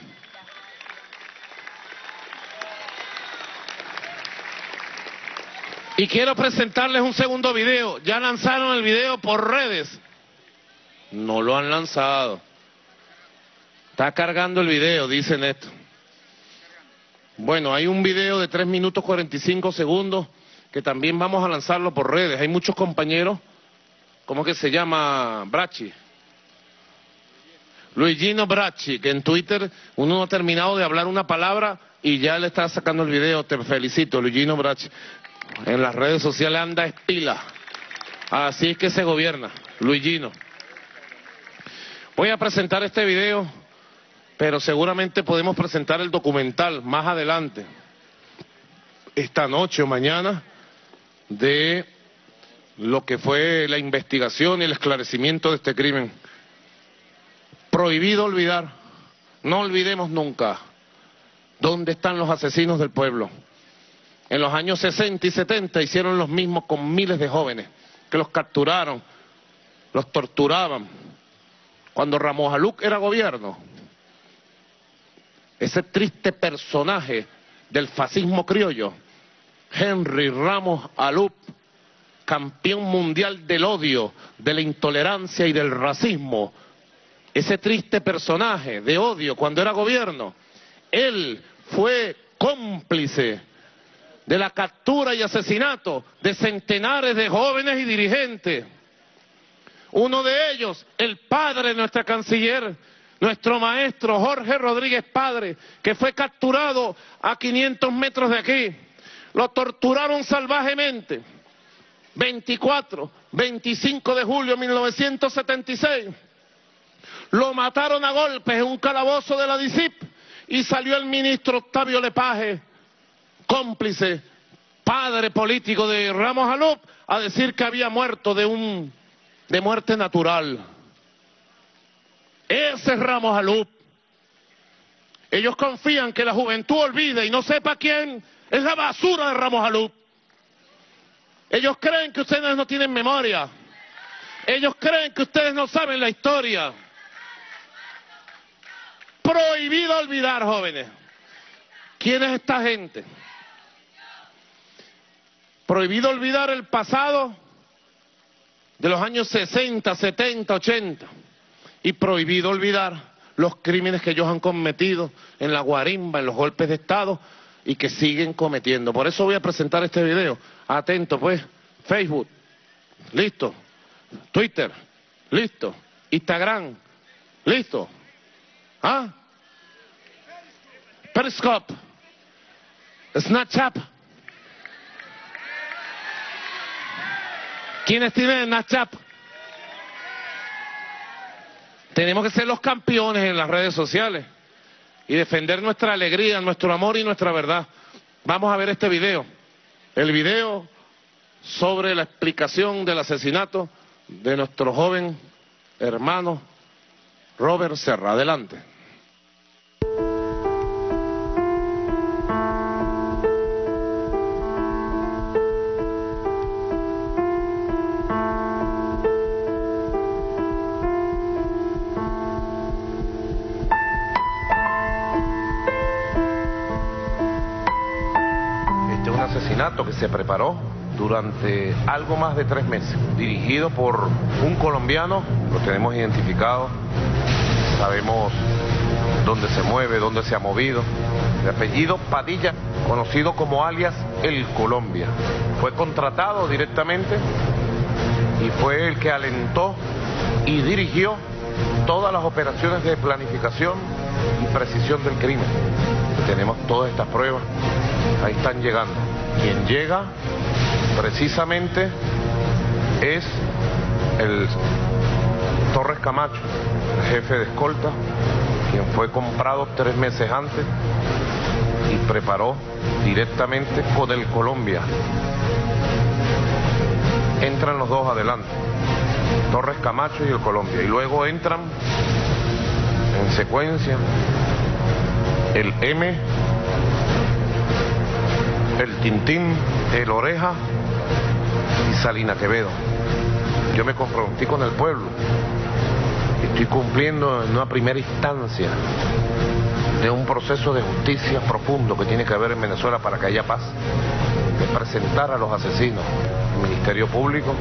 Speaker 1: Y quiero presentarles un segundo video. Ya lanzaron el video por redes. No lo han lanzado. Está cargando el video, dicen esto. Bueno, hay un video de tres minutos cuarenta y cinco segundos que también vamos a lanzarlo por redes. Hay muchos compañeros, ¿cómo que se llama? Bracci. Luigino Bracci, que en Twitter uno no ha terminado de hablar una palabra y ya le está sacando el video, te felicito, Luigino Brach. En las redes sociales anda espila. Así es que se gobierna, Luigino. Voy a presentar este video, pero seguramente podemos presentar el documental más adelante, esta noche o mañana, de lo que fue la investigación y el esclarecimiento de este crimen. Prohibido olvidar, no olvidemos nunca dónde están los asesinos del pueblo. En los años sesenta y setenta hicieron los mismos con miles de jóvenes, que los capturaron, los torturaban. Cuando Ramos Aluc era gobierno, ese triste personaje del fascismo criollo, Henry Ramos Aluc, campeón mundial del odio, de la intolerancia y del racismo, ese triste personaje de odio cuando era gobierno, él fue cómplice de la captura y asesinato de centenares de jóvenes y dirigentes. Uno de ellos, el padre de nuestra canciller, nuestro maestro Jorge Rodríguez Padre, que fue capturado a quinientos metros de aquí. Lo torturaron salvajemente. veinticuatro, veinticinco de julio de mil novecientos setenta y seis. Lo mataron a golpes en un calabozo de la D I C I P y salió el ministro Octavio Lepage, cómplice, padre político de Ramos Aluc, a decir que había muerto de un de muerte natural. Ese es Ramos Aluc. Ellos confían que la juventud olvide y no sepa quién es la basura de Ramos Aluc. Ellos creen que ustedes no tienen memoria. Ellos creen que ustedes no saben la historia. Prohibido olvidar, jóvenes. ¿Quién es esta gente? Prohibido olvidar el pasado de los años sesenta, setenta, ochenta. Y prohibido olvidar los crímenes que ellos han cometido en la guarimba, en los golpes de Estado, y que siguen cometiendo. Por eso voy a presentar este video. Atento, pues. Facebook, listo. Twitter, listo. Instagram, listo. ¿Ah? Periscope, Snapchat. ¿Quiénes tienen Snapchat? Tenemos que ser los campeones en las redes sociales y defender nuestra alegría, nuestro amor y nuestra verdad. Vamos a ver este video. El video sobre la explicación del asesinato de nuestro joven hermano Robert Serra. Adelante. Este es un asesinato que se preparó durante algo más de tres meses, dirigido por un colombiano, lo tenemos identificado, sabemos dónde se mueve, dónde se ha movido, de apellido Padilla, conocido como alias El Colombia. Fue contratado directamente y fue el que alentó y dirigió todas las operaciones de planificación y precisión del crimen. Tenemos todas estas pruebas, ahí están llegando. Quien llega precisamente es el Torres Camacho, el jefe de escolta, quien fue comprado tres meses antes y preparó directamente con el Colombia. Entran los dos adelante, Torres Camacho y el Colombia, y luego entran en secuencia el M, el Tintín, el Oreja y Salina Quevedo. Yo me comprometí con el pueblo y estoy cumpliendo en una primera instancia de un proceso de justicia profundo que tiene que haber en Venezuela para que haya paz, de presentar a los asesinos. El Ministerio Público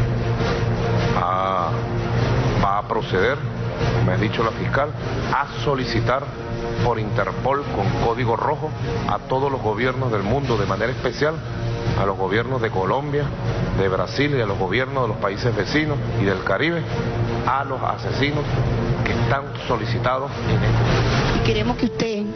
Speaker 1: a, va a proceder, me ha dicho la fiscal, a solicitar por Interpol con código rojo a todos los gobiernos del mundo, de manera especial a los gobiernos de Colombia, de Brasil y a los gobiernos de los países vecinos y del Caribe, a los asesinos que están solicitados en esto.
Speaker 7: Y queremos que usted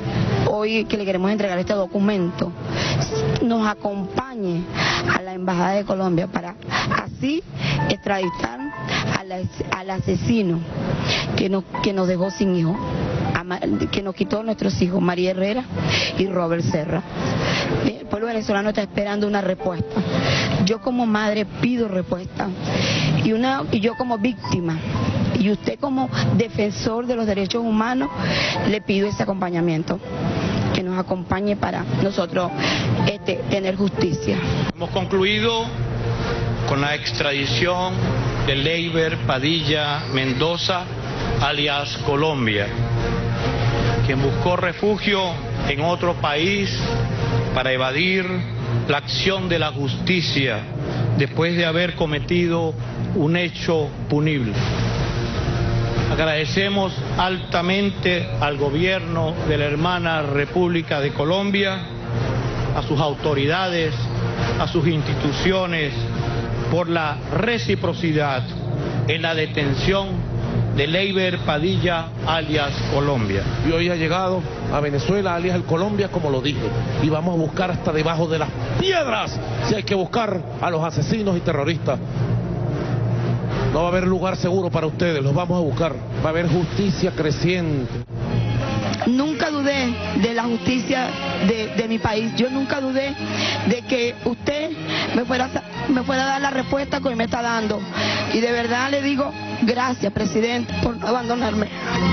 Speaker 7: hoy que le queremos entregar este documento, nos acompañe a la Embajada de Colombia para así extraditar al, al asesino que nos, que nos dejó sin hijo, que nos quitó nuestros hijos, María Herrera y Robert Serra. El pueblo venezolano está esperando una respuesta. Yo como madre pido respuesta y, una, y yo como víctima y usted como defensor de los derechos humanos le pido ese acompañamiento, que nos acompañe para nosotros este, tener justicia.
Speaker 8: Hemos concluido con la extradición de Leiber Padilla Mendoza, alias Colombia, quien buscó refugio en otro país para evadir la acción de la justicia después de haber cometido un hecho punible. Agradecemos altamente al gobierno de la hermana República de Colombia, a sus autoridades, a sus instituciones, por la reciprocidad en la detención de Leiber Padilla, alias Colombia.
Speaker 9: Y hoy ha llegado a Venezuela, alias el Colombia, como lo dije, y vamos a buscar hasta debajo de las piedras, si hay que buscar a los asesinos y terroristas. No va a haber lugar seguro para ustedes, los vamos a buscar. Va a haber justicia creciente.
Speaker 7: Nunca dudé de la justicia de, de mi país. Yo nunca dudé de que usted me fuera, me fuera a dar la respuesta que hoy me está dando. Y de verdad le digo, gracias, presidente, por no abandonarme.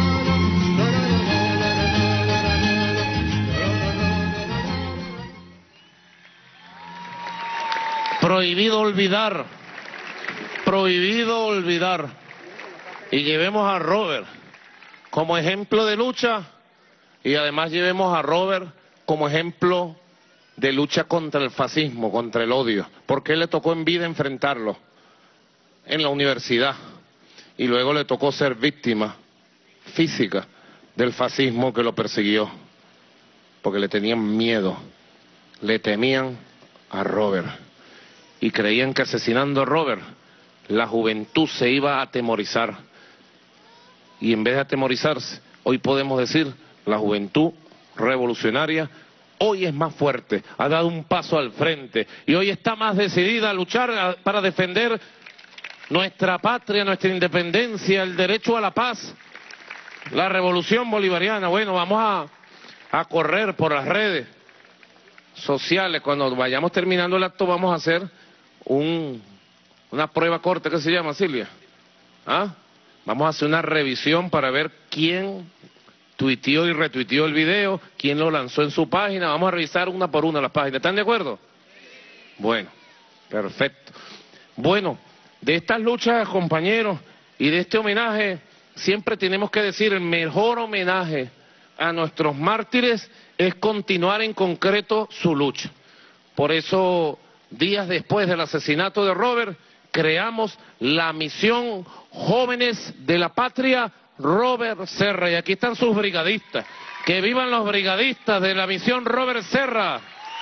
Speaker 1: Prohibido olvidar, prohibido olvidar. Y llevemos a Robert como ejemplo de lucha y además llevemos a Robert como ejemplo de lucha contra el fascismo, contra el odio, porque él le tocó en vida enfrentarlo en la universidad y luego le tocó ser víctima física del fascismo que lo persiguió, porque le tenían miedo, le temían a Robert y creían que asesinando a Robert la juventud se iba a atemorizar, y en vez de atemorizarse, hoy podemos decir, la juventud revolucionaria hoy es más fuerte, ha dado un paso al frente y hoy está más decidida a luchar para defender nuestra patria, nuestra independencia, el derecho a la paz, la revolución bolivariana. Bueno, vamos a, a correr por las redes sociales. Cuando vayamos terminando el acto vamos a hacer un, una prueba corta que se llama, Silvia. ¿Ah? Vamos a hacer una revisión para ver quién tuiteó y retuiteó el video, quién lo lanzó en su página. Vamos a revisar una por una las páginas. ¿Están de acuerdo? Bueno, perfecto. Bueno, de estas luchas, compañeros, y de este homenaje, siempre tenemos que decir, el mejor homenaje a nuestros mártires es continuar en concreto su lucha. Por eso, días después del asesinato de Robert, creamos la misión Jóvenes de la Patria Robert Serra, y aquí están sus brigadistas. Que vivan los brigadistas de la misión Robert Serra.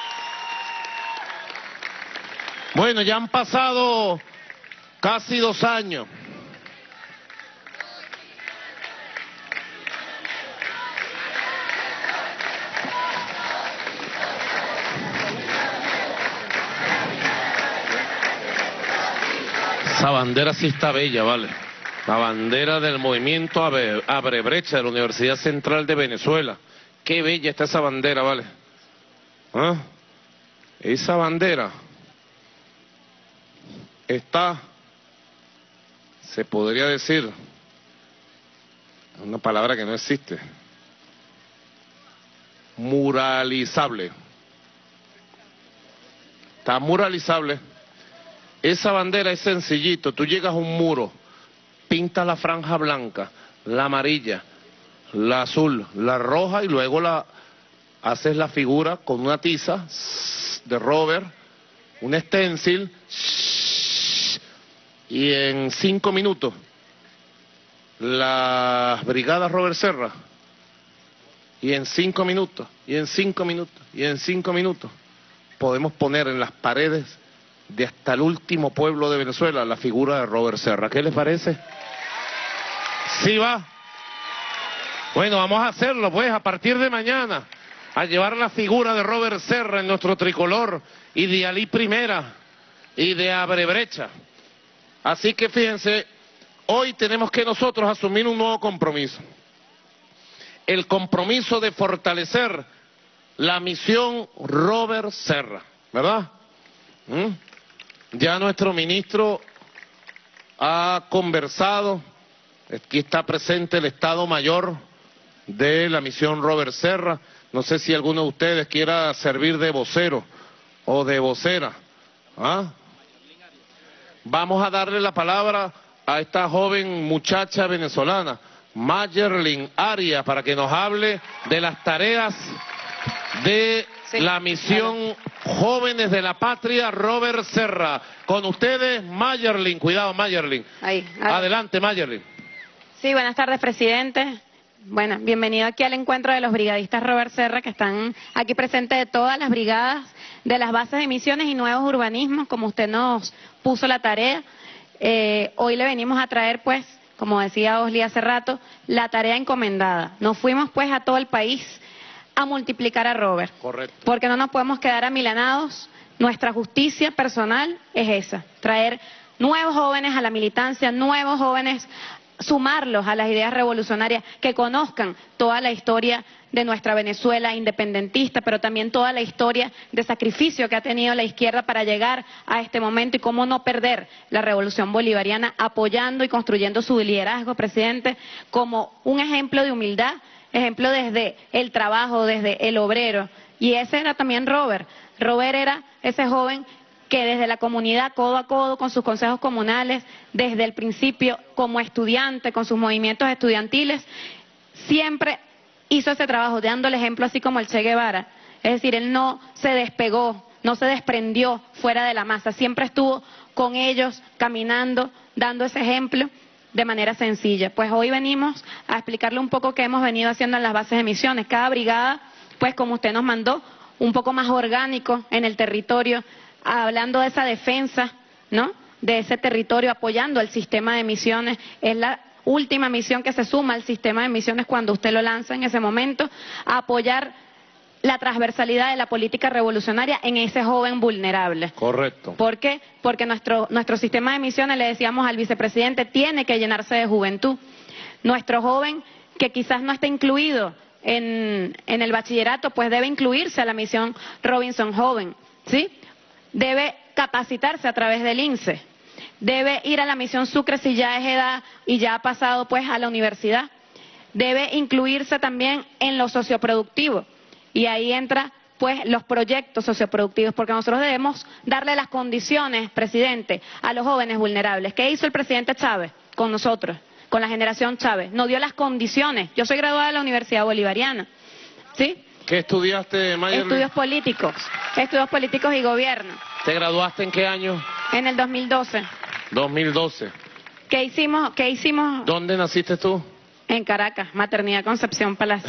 Speaker 1: Bueno, ya han pasado casi dos años. Esa bandera sí está bella, vale. La bandera del movimiento Abre, Abre Brecha de la Universidad Central de Venezuela. Qué bella está esa bandera, vale. ¿Ah? Esa bandera está, se podría decir, una palabra que no existe, muralizable. Está muralizable. Esa bandera es sencillito, tú llegas a un muro, pintas la franja blanca, la amarilla, la azul, la roja y luego la haces la figura con una tiza de Robert, un stencil, y en cinco minutos las brigadas Robert Serra, y en cinco minutos, y en cinco minutos, y en cinco minutos podemos poner en las paredes de hasta el último pueblo de Venezuela la figura de Robert Serra. ¿Qué les parece? ¿Sí va? Bueno, vamos a hacerlo pues a partir de mañana. a llevar la figura de Robert Serra en nuestro tricolor y de Ali Primera y de Abrebrecha. Así que fíjense, hoy tenemos que nosotros asumir un nuevo compromiso. El compromiso de fortalecer la misión Robert Serra, ¿verdad? ¿Mm? Ya nuestro ministro ha conversado, aquí está presente el Estado Mayor de la misión Robert Serra. No sé si alguno de ustedes quiera servir de vocero o de vocera. ¿Ah? Vamos a darle la palabra a esta joven muchacha venezolana, Mayerlin Arias, para que nos hable de las tareas de sí, la misión claro. Jóvenes de la Patria Robert Serra. Con ustedes, Mayerlin. Cuidado, Mayerlin.
Speaker 10: Ahí,
Speaker 1: adelante, Mayerlin.
Speaker 10: Sí, buenas tardes, presidente. Bueno, bienvenido aquí al encuentro de los brigadistas Robert Serra, que están aquí presentes de todas las brigadas de las bases de misiones y nuevos urbanismos, como usted nos puso la tarea. Eh, hoy le venimos a traer, pues, como decía Osli hace rato, la tarea encomendada. Nos fuimos, pues, a todo el país a multiplicar a Robert.
Speaker 1: Correcto.
Speaker 10: Porque no nos podemos quedar amilanados. Nuestra justicia personal es esa, traer nuevos jóvenes a la militancia, nuevos jóvenes, sumarlos a las ideas revolucionarias, que conozcan toda la historia de nuestra Venezuela independentista, pero también toda la historia de sacrificio que ha tenido la izquierda para llegar a este momento y cómo no perder la revolución bolivariana, apoyando y construyendo su liderazgo, presidente, como un ejemplo de humildad, ejemplo desde el trabajo, desde el obrero. Y ese era también Robert. Robert era ese joven que desde la comunidad, codo a codo, con sus consejos comunales, desde el principio como estudiante, con sus movimientos estudiantiles, siempre hizo ese trabajo, dando el ejemplo así como el Che Guevara. Es decir, él no se despegó, no se desprendió fuera de la masa, siempre estuvo con ellos, caminando, dando ese ejemplo de manera sencilla. Pues hoy venimos a explicarle un poco qué hemos venido haciendo en las bases de misiones. Cada brigada, pues como usted nos mandó, un poco más orgánico en el territorio, hablando de esa defensa, ¿no?, de ese territorio, apoyando el sistema de misiones. Es la última misión que se suma al sistema de misiones cuando usted lo lanza en ese momento, a apoyar la transversalidad de la política revolucionaria en ese joven vulnerable.
Speaker 1: Correcto.
Speaker 10: ¿Por qué? Porque nuestro, nuestro sistema de misiones, le decíamos al vicepresidente, tiene que llenarse de juventud. Nuestro joven, que quizás no esté incluido en, en el bachillerato, pues debe incluirse a la misión Robinson Joven, ¿sí? Debe capacitarse a través del I N S E, debe ir a la misión Sucre si ya es edad y ya ha pasado pues a la universidad, debe incluirse también en lo socioproductivo, y ahí entra pues los proyectos socioproductivos, porque nosotros debemos darle las condiciones, presidente, a los jóvenes vulnerables. ¿Qué hizo el presidente Chávez con nosotros, con la generación Chávez? Nos dio las condiciones. Yo soy graduada de la Universidad Bolivariana, ¿sí?
Speaker 1: ¿Qué estudiaste, Mayerlin?
Speaker 10: Estudios políticos, estudios políticos y gobierno.
Speaker 1: ¿Te graduaste en qué año?
Speaker 10: En el dos mil doce.
Speaker 1: dos mil doce.
Speaker 10: ¿Qué hicimos? ¿Qué hicimos?
Speaker 1: ¿Dónde naciste tú?
Speaker 10: En Caracas, Maternidad Concepción Palacio.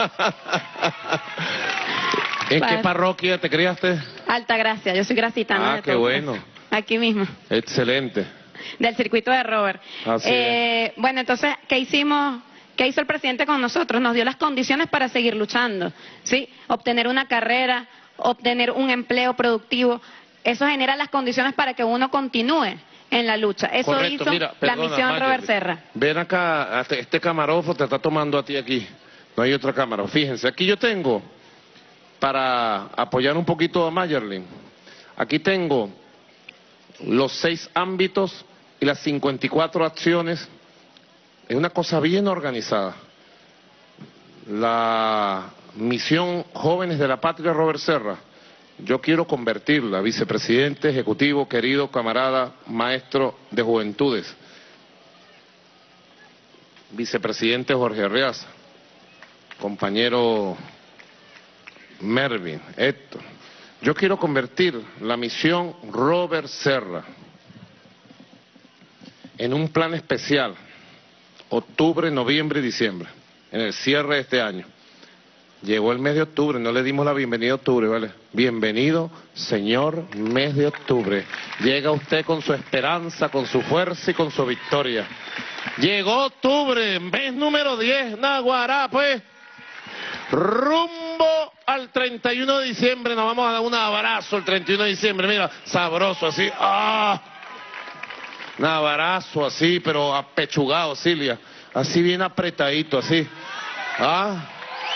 Speaker 1: ¿En qué parroquia te criaste?
Speaker 10: Altagracia, yo soy gracitana.
Speaker 1: Ah, qué bueno.
Speaker 10: Aquí mismo.
Speaker 1: Excelente.
Speaker 10: Del circuito de Robert.
Speaker 1: Así
Speaker 10: eh, es. Bueno, entonces, ¿qué hicimos? ¿Qué hizo el presidente con nosotros? Nos dio las condiciones para seguir luchando, ¿sí? Obtener una carrera, obtener un empleo productivo. Eso genera las condiciones para que uno continúe en la lucha. Eso
Speaker 1: Correcto.
Speaker 10: hizo
Speaker 1: Mira, perdona,
Speaker 10: la misión
Speaker 1: Mayerlin,
Speaker 10: Robert Serra.
Speaker 1: Ven acá, este camarógrafo te está tomando a ti aquí. No hay otra cámara. Fíjense, aquí yo tengo, para apoyar un poquito a Mayerlin, aquí tengo los seis ámbitos y las cincuenta y cuatro acciones. Es una cosa bien organizada. La misión Jóvenes de la Patria Robert Serra, yo quiero convertirla, vicepresidente ejecutivo, querido camarada, maestro de juventudes, vicepresidente Jorge Arreaza, compañero Mervin, Héctor, yo quiero convertir la misión Robert Serra en un plan especial, octubre, noviembre y diciembre, en el cierre de este año. Llegó el mes de octubre, no le dimos la bienvenida a octubre, ¿vale? Bienvenido, señor mes de octubre. Llega usted con su esperanza, con su fuerza y con su victoria. Llegó octubre, mes número diez, Naguará, pues, rumbo al treinta y uno de diciembre, nos vamos a dar un abrazo el treinta y uno de diciembre, mira, sabroso así, ¡ah! Un abrazo así, pero apechugado, Silvia, así bien apretadito, así, ¿ah?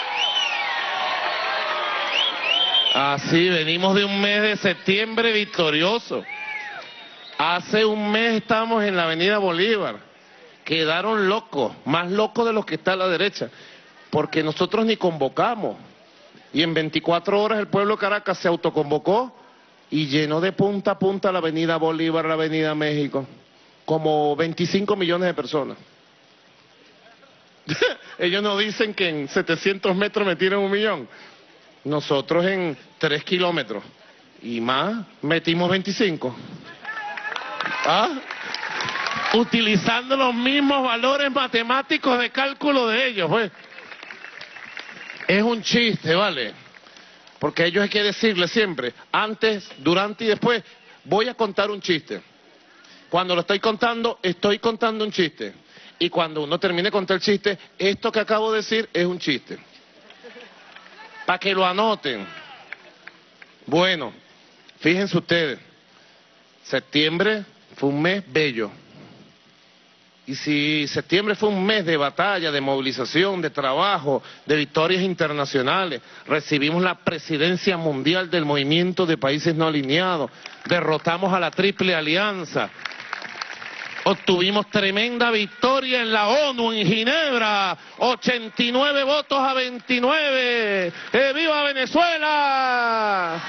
Speaker 1: Así, venimos de un mes de septiembre victorioso. Hace un mes estábamos en la avenida Bolívar. Quedaron locos, más locos de los que está a la derecha, porque nosotros ni convocamos. Y en veinticuatro horas el pueblo de Caracas se autoconvocó y llenó de punta a punta la avenida Bolívar, la avenida México. Como veinticinco millones de personas. Ellos nos dicen que en setecientos metros metieron un millón. Nosotros en tres kilómetros y más metimos veinticinco. ¿Ah? Utilizando los mismos valores matemáticos de cálculo de ellos, pues. Es un chiste, ¿vale? Porque a ellos hay que decirles siempre, antes, durante y después, voy a contar un chiste. Cuando lo estoy contando, estoy contando un chiste. Y cuando uno termine de contar el chiste, esto que acabo de decir es un chiste. Para que lo anoten. Bueno, fíjense ustedes, septiembre fue un mes bello. Y si septiembre fue un mes de batalla, de movilización, de trabajo, de victorias internacionales, recibimos la presidencia mundial del movimiento de países no alineados, derrotamos a la Triple Alianza, obtuvimos tremenda victoria en la ONU, en Ginebra, ochenta y nueve votos a veintinueve. ¡Eh, ¡Viva Venezuela!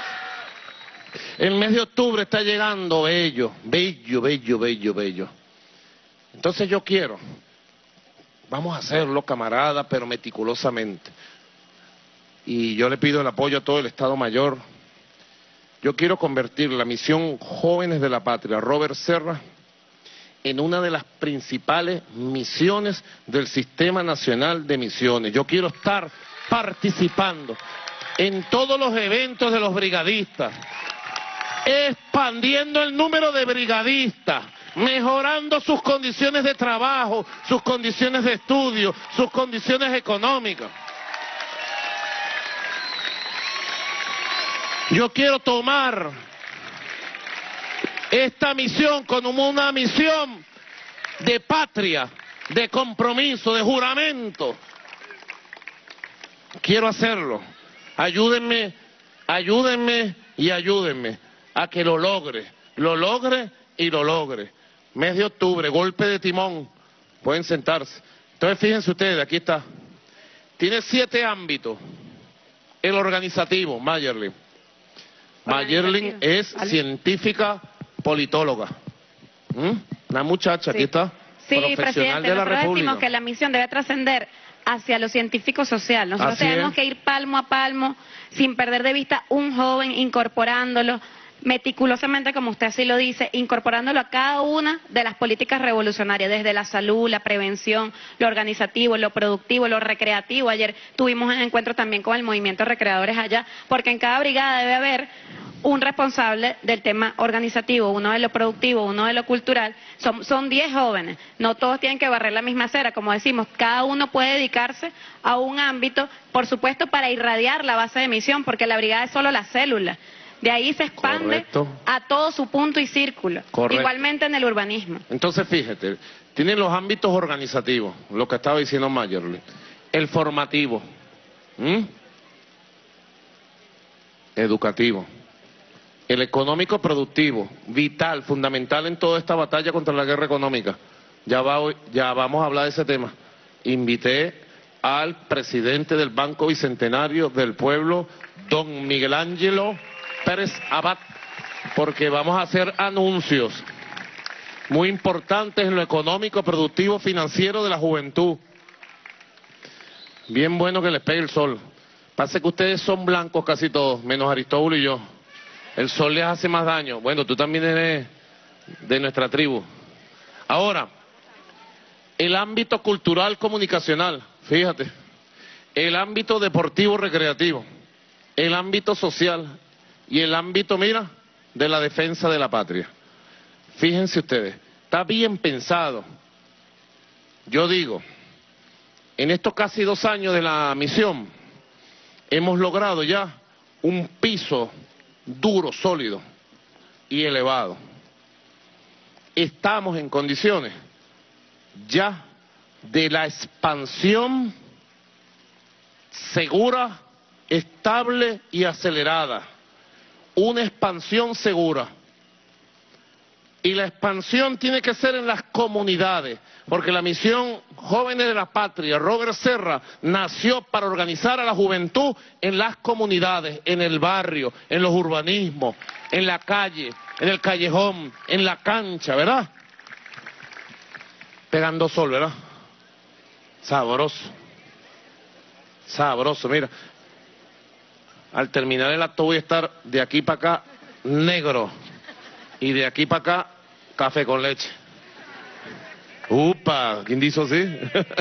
Speaker 1: El mes de octubre está llegando bello, bello, bello, bello, bello. Entonces yo quiero, vamos a hacerlo, camarada, pero meticulosamente. Y yo le pido el apoyo a todo el Estado Mayor. Yo quiero convertir la misión Jóvenes de la Patria, Robert Serra, en una de las principales misiones del Sistema Nacional de Misiones. Yo quiero estar participando en todos los eventos de los brigadistas, expandiendo el número de brigadistas, mejorando sus condiciones de trabajo, sus condiciones de estudio, sus condiciones económicas. Yo quiero tomar esta misión como una misión de patria, de compromiso, de juramento. Quiero hacerlo. Ayúdenme, ayúdenme y ayúdenme a que lo logre, lo logre y lo logre. Mes de octubre, golpe de timón, pueden sentarse. Entonces fíjense ustedes, aquí está. Tiene siete ámbitos. El organizativo, Mayerlin. Mayerlin es ¿vale? Científica politóloga. ¿Mm? Una muchacha, sí. Aquí está.
Speaker 10: Sí,
Speaker 1: profesional
Speaker 10: presidente,
Speaker 1: de la
Speaker 10: nosotros
Speaker 1: República.
Speaker 10: decimos que la misión debe trascender hacia lo científico social. Nosotros
Speaker 1: Así
Speaker 10: tenemos
Speaker 1: es.
Speaker 10: que ir palmo a palmo, sin perder de vista un joven, incorporándolo meticulosamente, como usted así lo dice, incorporándolo a cada una de las políticas revolucionarias, desde la salud, la prevención, lo organizativo, lo productivo, lo recreativo. Ayer tuvimos un encuentro también con el movimiento Recreadores allá, porque en cada brigada debe haber un responsable del tema organizativo, uno de lo productivo, uno de lo cultural. Son, son diez jóvenes, no todos tienen que barrer la misma acera, como decimos, cada uno puede dedicarse a un ámbito, por supuesto para irradiar la base de misión, porque la brigada es solo la célula. De ahí se expande
Speaker 1: Correcto.
Speaker 10: A todo su punto y círculo.
Speaker 1: Correcto.
Speaker 10: Igualmente en el urbanismo.
Speaker 1: Entonces, fíjate, tienen los ámbitos organizativos, lo que estaba diciendo Mayerlin. El formativo. ¿Mm? Educativo. El económico productivo, vital, fundamental en toda esta batalla contra la guerra económica. Ya, va, ya vamos a hablar de ese tema. Invité al presidente del Banco Bicentenario del Pueblo, don Miguel Ángelo Pérez Abad, porque vamos a hacer anuncios muy importantes en lo económico, productivo, financiero de la juventud. Bien bueno que les pegue el sol. Pasa que ustedes son blancos casi todos, menos Aristóbulo y yo. El sol les hace más daño. Bueno, tú también eres de nuestra tribu. Ahora, el ámbito cultural comunicacional, fíjate, el ámbito deportivo recreativo, el ámbito social y el ámbito, mira, de la defensa de la patria. Fíjense ustedes, está bien pensado. Yo digo, en estos casi dos años de la misión, hemos logrado ya un piso duro, sólido y elevado. Estamos en condiciones ya de la expansión segura, estable y acelerada. Una expansión segura. Y la expansión tiene que ser en las comunidades, porque la misión Jóvenes de la Patria, Robert Serra, nació para organizar a la juventud en las comunidades, en el barrio, en los urbanismos, en la calle, en el callejón, en la cancha, ¿verdad? Pegando sol, ¿verdad? Sabroso. Sabroso, mira. Al terminar el acto voy a estar de aquí para acá negro y de aquí para acá café con leche. Upa, ¿quién dijo así?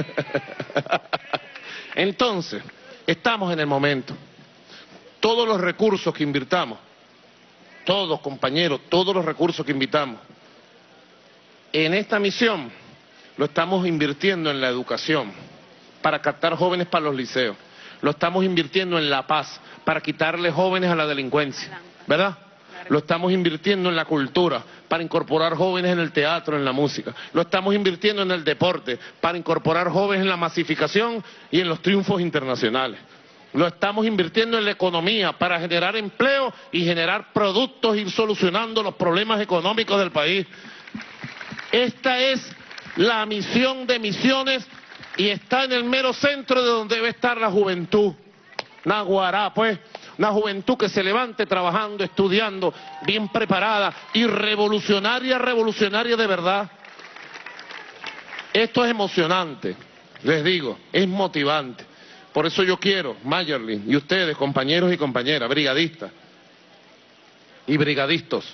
Speaker 1: Entonces, estamos en el momento. Todos los recursos que invirtamos, todos compañeros, todos los recursos que invitamos en esta misión, lo estamos invirtiendo en la educación, para captar jóvenes para los liceos. Lo estamos invirtiendo en la paz, para quitarle jóvenes a la delincuencia, ¿verdad? Lo estamos invirtiendo en la cultura, para incorporar jóvenes en el teatro, en la música. Lo estamos invirtiendo en el deporte, para incorporar jóvenes en la masificación y en los triunfos internacionales. Lo estamos invirtiendo en la economía, para generar empleo y generar productos, ir solucionando los problemas económicos del país. Esta es la misión de misiones y está en el mero centro de donde debe estar la juventud. Naguará, pues, una juventud que se levante trabajando, estudiando, bien preparada y revolucionaria, revolucionaria de verdad. Esto es emocionante, les digo, es motivante. Por eso yo quiero, Mayerly, y ustedes, compañeros y compañeras, brigadistas y brigadistas,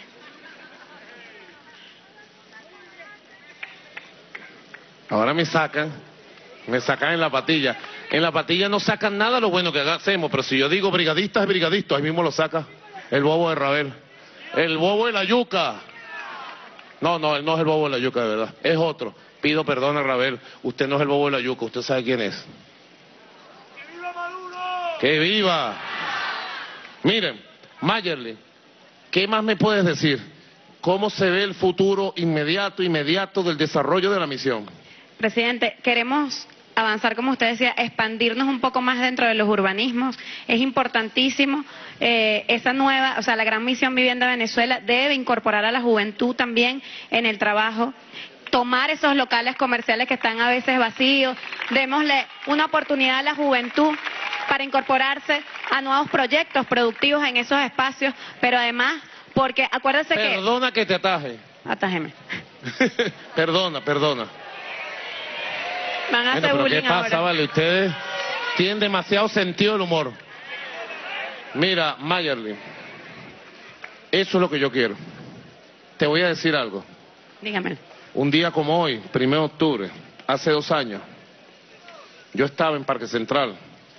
Speaker 1: ahora me sacan, me sacan en la patilla. En la patilla no sacan nada lo bueno que hacemos, pero si yo digo brigadistas, es brigadistas, ahí mismo lo saca el bobo de Rabel. El bobo de la yuca. No, no, él no es el bobo de la yuca, de verdad. Es otro. Pido perdón a Rabel. Usted no es el bobo de la yuca, usted sabe quién es. ¡Que viva Maduro! ¡Que viva! Miren, Mayerly, ¿qué más me puedes decir? ¿Cómo se ve el futuro inmediato, inmediato del desarrollo de la misión?
Speaker 10: Presidente, queremos avanzar, como usted decía, expandirnos un poco más dentro de los urbanismos. Es importantísimo eh, esa nueva, o sea, la gran misión Vivienda Venezuela debe incorporar a la juventud también en el trabajo, tomar esos locales comerciales que están a veces vacíos, démosle una oportunidad a la juventud para incorporarse a nuevos proyectos productivos en esos espacios, pero además, porque acuérdense que...
Speaker 1: Perdona que te ataje.
Speaker 10: Atájeme.
Speaker 1: Perdona, perdona.
Speaker 10: Van a hacer
Speaker 1: bueno,
Speaker 10: bullying
Speaker 1: ¿qué pasa,
Speaker 10: ahora.
Speaker 1: vale? Ustedes tienen demasiado sentido del humor. Mira, Mayerly, eso es lo que yo quiero. Te voy a decir algo.
Speaker 10: Dígame.
Speaker 1: Un día como hoy, primero de octubre, hace dos años, yo estaba en Parque Central.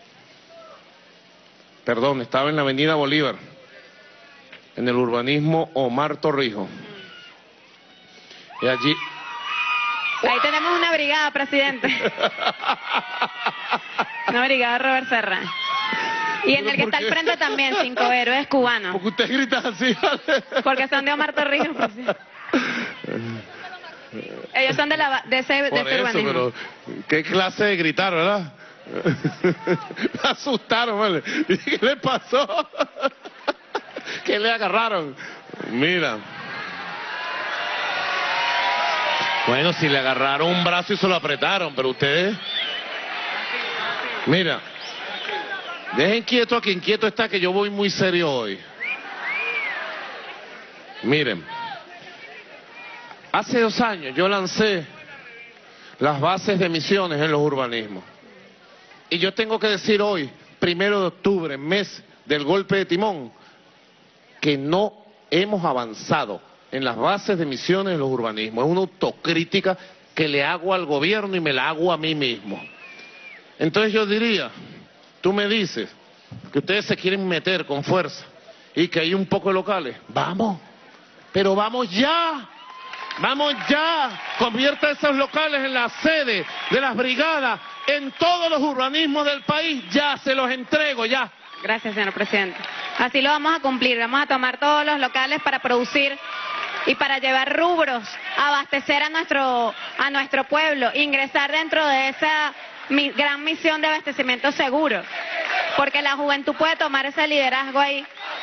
Speaker 1: Perdón, estaba en la Avenida Bolívar, en el urbanismo Omar Torrijos. Y allí...
Speaker 10: Ahí tenemos una brigada, presidente. Una brigada Robert Serra. Y en el que está al frente también, cinco héroes cubanos.
Speaker 1: Porque usted grita así, ¿vale?
Speaker 10: Porque son de Omar Torrijos, presidente. Ellos son de, la, de ese, de
Speaker 1: Por
Speaker 10: ese
Speaker 1: eso,
Speaker 10: urbanismo.
Speaker 1: pero qué clase de gritar, ¿verdad? Me asustaron, ¿vale? ¿Qué le pasó? ¿Qué le agarraron? Mira. Bueno, si le agarraron un brazo y se lo apretaron, pero ustedes... Mira, dejen quieto a quien quieto está, que yo voy muy serio hoy. Miren, hace dos años yo lancé las bases de misiones en los urbanismos. Y yo tengo que decir hoy, primero de octubre, mes del golpe de timón, que no hemos avanzado en las bases de misiones en los urbanismos. Es una autocrítica que le hago al gobierno y me la hago a mí mismo. Entonces yo diría, tú me dices que ustedes se quieren meter con fuerza y que hay un poco de locales. Vamos, pero vamos ya.
Speaker 9: Vamos ya, convierta esos locales en la sede de las brigadas en todos los urbanismos del país. Ya, se los entrego, ya.
Speaker 10: Gracias, señor presidente. Así lo vamos a cumplir. Vamos a tomar todos los locales para producir y para llevar rubros, abastecer a nuestro, a nuestro pueblo, ingresar dentro de esa mi, gran misión de abastecimiento seguro. Porque la juventud puede tomar ese liderazgo ahí.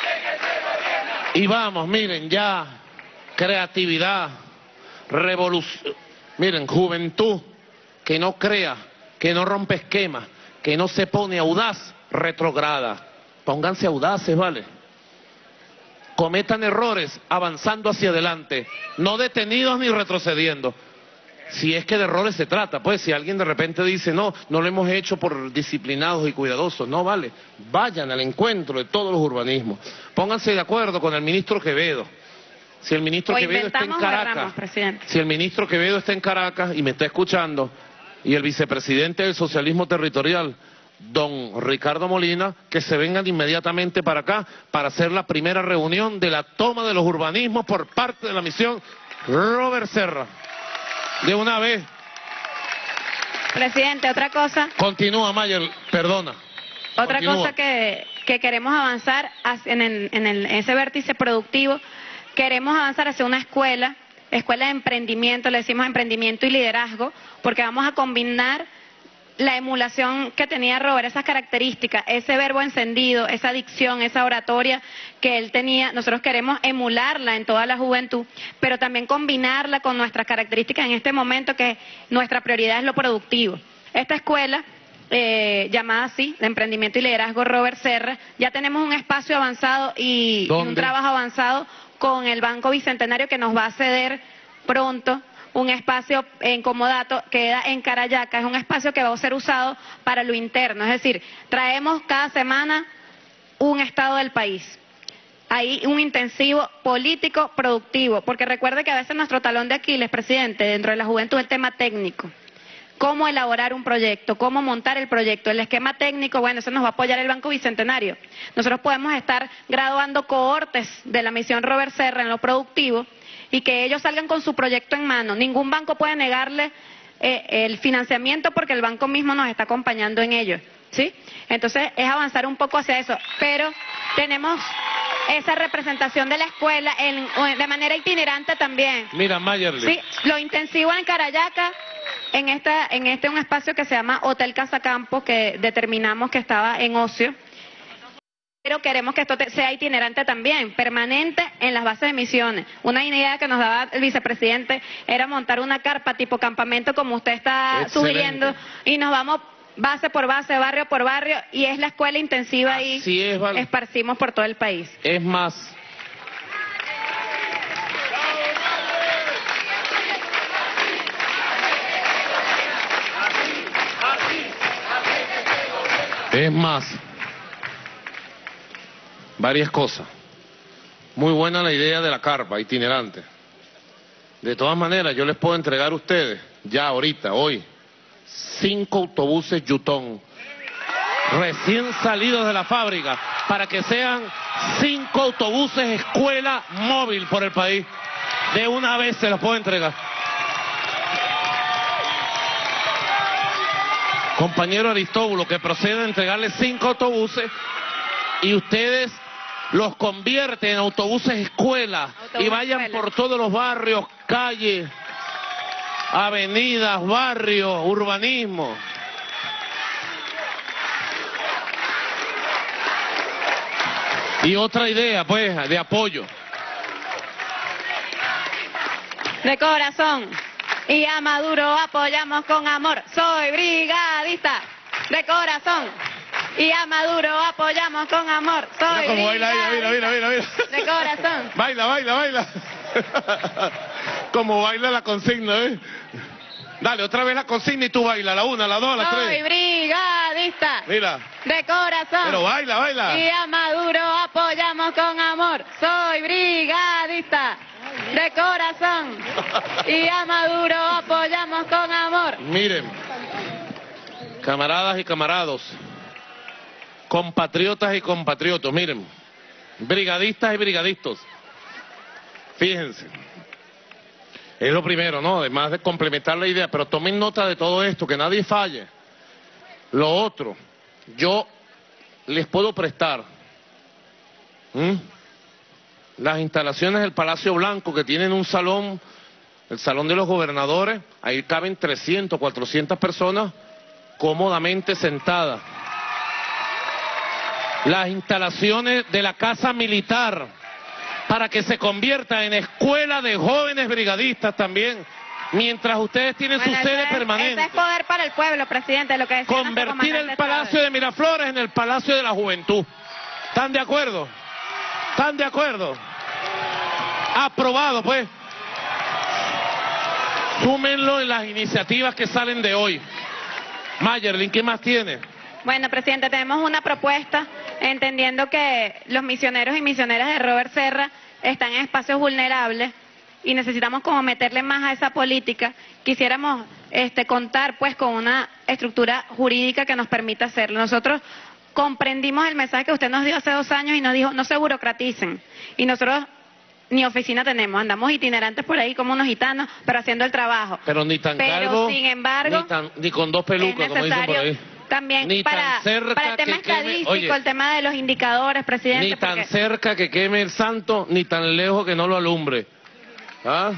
Speaker 9: Y vamos, miren, ya, creatividad, revolución. Miren, juventud que no crea, que no rompe esquemas, que no se pone audaz, retrograda. Pónganse audaces, ¿vale? Cometan errores avanzando hacia adelante, no detenidos ni retrocediendo. Si es que de errores se trata, pues si alguien de repente dice, no, no lo hemos hecho por disciplinados y cuidadosos, no vale, vayan al encuentro de todos los urbanismos. Pónganse de acuerdo con el ministro Quevedo. Si el ministro
Speaker 10: O
Speaker 9: Quevedo está en Caracas,
Speaker 10: erramos, presidente.
Speaker 9: si el ministro Quevedo está en Caracas y me está escuchando, y el vicepresidente del socialismo territorial, don Ricardo Molina, que se vengan inmediatamente para acá para hacer la primera reunión de la toma de los urbanismos por parte de la misión Robert Serra. De una vez.
Speaker 10: Presidente, otra cosa.
Speaker 9: Continúa, Mayer, perdona.
Speaker 10: Otra
Speaker 9: Continúa.
Speaker 10: cosa que, que queremos avanzar hacia- en, el, en, el, en ese vértice productivo, queremos avanzar hacia una escuela, escuela de emprendimiento, le decimos emprendimiento y liderazgo, porque vamos a combinar la emulación que tenía Robert, esas características, ese verbo encendido, esa dicción, esa oratoria que él tenía, nosotros queremos emularla en toda la juventud, pero también combinarla con nuestras características en este momento, que nuestra prioridad es lo productivo. Esta escuela, eh, llamada así, de emprendimiento y liderazgo Robert Serra, ya tenemos un espacio avanzado y, y un trabajo avanzado con el Banco Bicentenario, que nos va a ceder pronto un espacio en comodato, queda en Carayaca, es un espacio que va a ser usado para lo interno, es decir, traemos cada semana un estado del país. Hay un intensivo político productivo, porque recuerde que a veces nuestro talón de Aquiles, presidente, dentro de la juventud, es el tema técnico. Cómo elaborar un proyecto, cómo montar el proyecto, el esquema técnico, bueno, eso nos va a apoyar el Banco Bicentenario. Nosotros podemos estar graduando cohortes de la misión Robert Serra en lo productivo, y que ellos salgan con su proyecto en mano. Ningún banco puede negarle eh, el financiamiento, porque el banco mismo nos está acompañando en ello, ¿sí? Entonces es avanzar un poco hacia eso, pero tenemos esa representación de la escuela en, de manera itinerante también.
Speaker 9: Mira, Mayerly.
Speaker 10: Sí, lo intensivo en Carayaca, en esta, en este un espacio que se llama Hotel Casa Campo, que determinamos que estaba en ocio. Pero queremos que esto te- sea itinerante también, permanente en las bases de misiones. Una idea que nos daba el vicepresidente era montar una carpa tipo campamento, como usted está
Speaker 9: Excelente.
Speaker 10: sugiriendo, y nos vamos base por base, barrio por barrio, y es la escuela intensiva ahí,
Speaker 9: Así es, vale.
Speaker 10: esparcimos por todo el país.
Speaker 9: Es más, es más, varias cosas. Muy buena la idea de la carpa itinerante. De todas maneras, yo les puedo entregar a ustedes, ya ahorita, hoy, cinco autobuses Yutón, recién salidos de la fábrica, para que sean cinco autobuses escuela móvil por el país. De una vez se los puedo entregar. Compañero Aristóbulo, que proceda a entregarle cinco autobuses y ustedes los convierten en autobuses escuela
Speaker 10: Autobús
Speaker 9: y vayan
Speaker 10: escuela.
Speaker 9: por todos los barrios, calles, avenidas, barrios, urbanismo. Y otra idea, pues, de apoyo.
Speaker 10: De corazón. Y a Maduro apoyamos con amor. Soy brigadista. De corazón. Y a Maduro apoyamos con amor. Soy
Speaker 9: Mira cómo baila ella, mira,
Speaker 10: brigadista.
Speaker 9: mira, mira, mira.
Speaker 10: De corazón.
Speaker 9: Baila, baila, baila. Como baila la consigna, ¿eh? Dale, otra vez la consigna y tú baila. La una, la dos, la
Speaker 10: Soy
Speaker 9: tres.
Speaker 10: brigadista.
Speaker 9: Mira,
Speaker 10: De corazón.
Speaker 9: pero baila, baila.
Speaker 10: Y a Maduro apoyamos con amor. Soy brigadista. De corazón. Y a Maduro apoyamos con amor.
Speaker 9: Miren, camaradas y camarados, compatriotas y compatriotas, miren, brigadistas y brigadistas, fíjense,
Speaker 1: Es lo primero, ¿no? Además de complementar la idea, pero tomen nota de todo esto, que nadie falle. Lo otro, yo les puedo prestar ¿m? las instalaciones del Palacio Blanco, que tienen un salón, el Salón de los Gobernadores, ahí caben trescientas, cuatrocientas personas cómodamente sentadas. Las instalaciones de la Casa Militar, para que se convierta en escuela de jóvenes brigadistas también, mientras ustedes tienen
Speaker 10: Bueno,
Speaker 1: su
Speaker 10: eso
Speaker 1: sede
Speaker 10: es-
Speaker 1: permanente.
Speaker 10: Eso es poder para el pueblo, presidente, lo que decía nuestro
Speaker 1: Convertir el
Speaker 10: comandante
Speaker 1: Palacio
Speaker 10: Chávez.
Speaker 1: de Miraflores en el Palacio de la Juventud. ¿Están de acuerdo? ¿Están de acuerdo? Aprobado, pues. Súmenlo en las iniciativas que salen de hoy. Mayerlin, ¿qué más tiene?
Speaker 10: Bueno, presidente, tenemos una propuesta, entendiendo que los misioneros y misioneras de Robert Serra están en espacios vulnerables y necesitamos como meterle más a esa política. Quisiéramos este, contar pues con una estructura jurídica que nos permita hacerlo. Nosotros comprendimos el mensaje que usted nos dio hace dos años y nos dijo, no se burocraticen. Y nosotros ni oficina tenemos, andamos itinerantes por ahí como unos gitanos, pero haciendo el trabajo.
Speaker 1: Pero ni tan
Speaker 10: Pero,
Speaker 1: calvo,
Speaker 10: sin embargo,
Speaker 1: ni, tan- ni con dos pelucas,
Speaker 10: es
Speaker 1: como dicen por
Speaker 10: necesario
Speaker 1: ahí.
Speaker 10: también
Speaker 1: Ni
Speaker 10: para,
Speaker 1: tan cerca
Speaker 10: para el tema
Speaker 1: que queme-
Speaker 10: estadístico,
Speaker 1: oye,
Speaker 10: el tema de los indicadores, presidente.
Speaker 1: Ni tan
Speaker 10: porque-
Speaker 1: cerca que queme el santo, ni tan lejos que no lo alumbre. ¿Ah?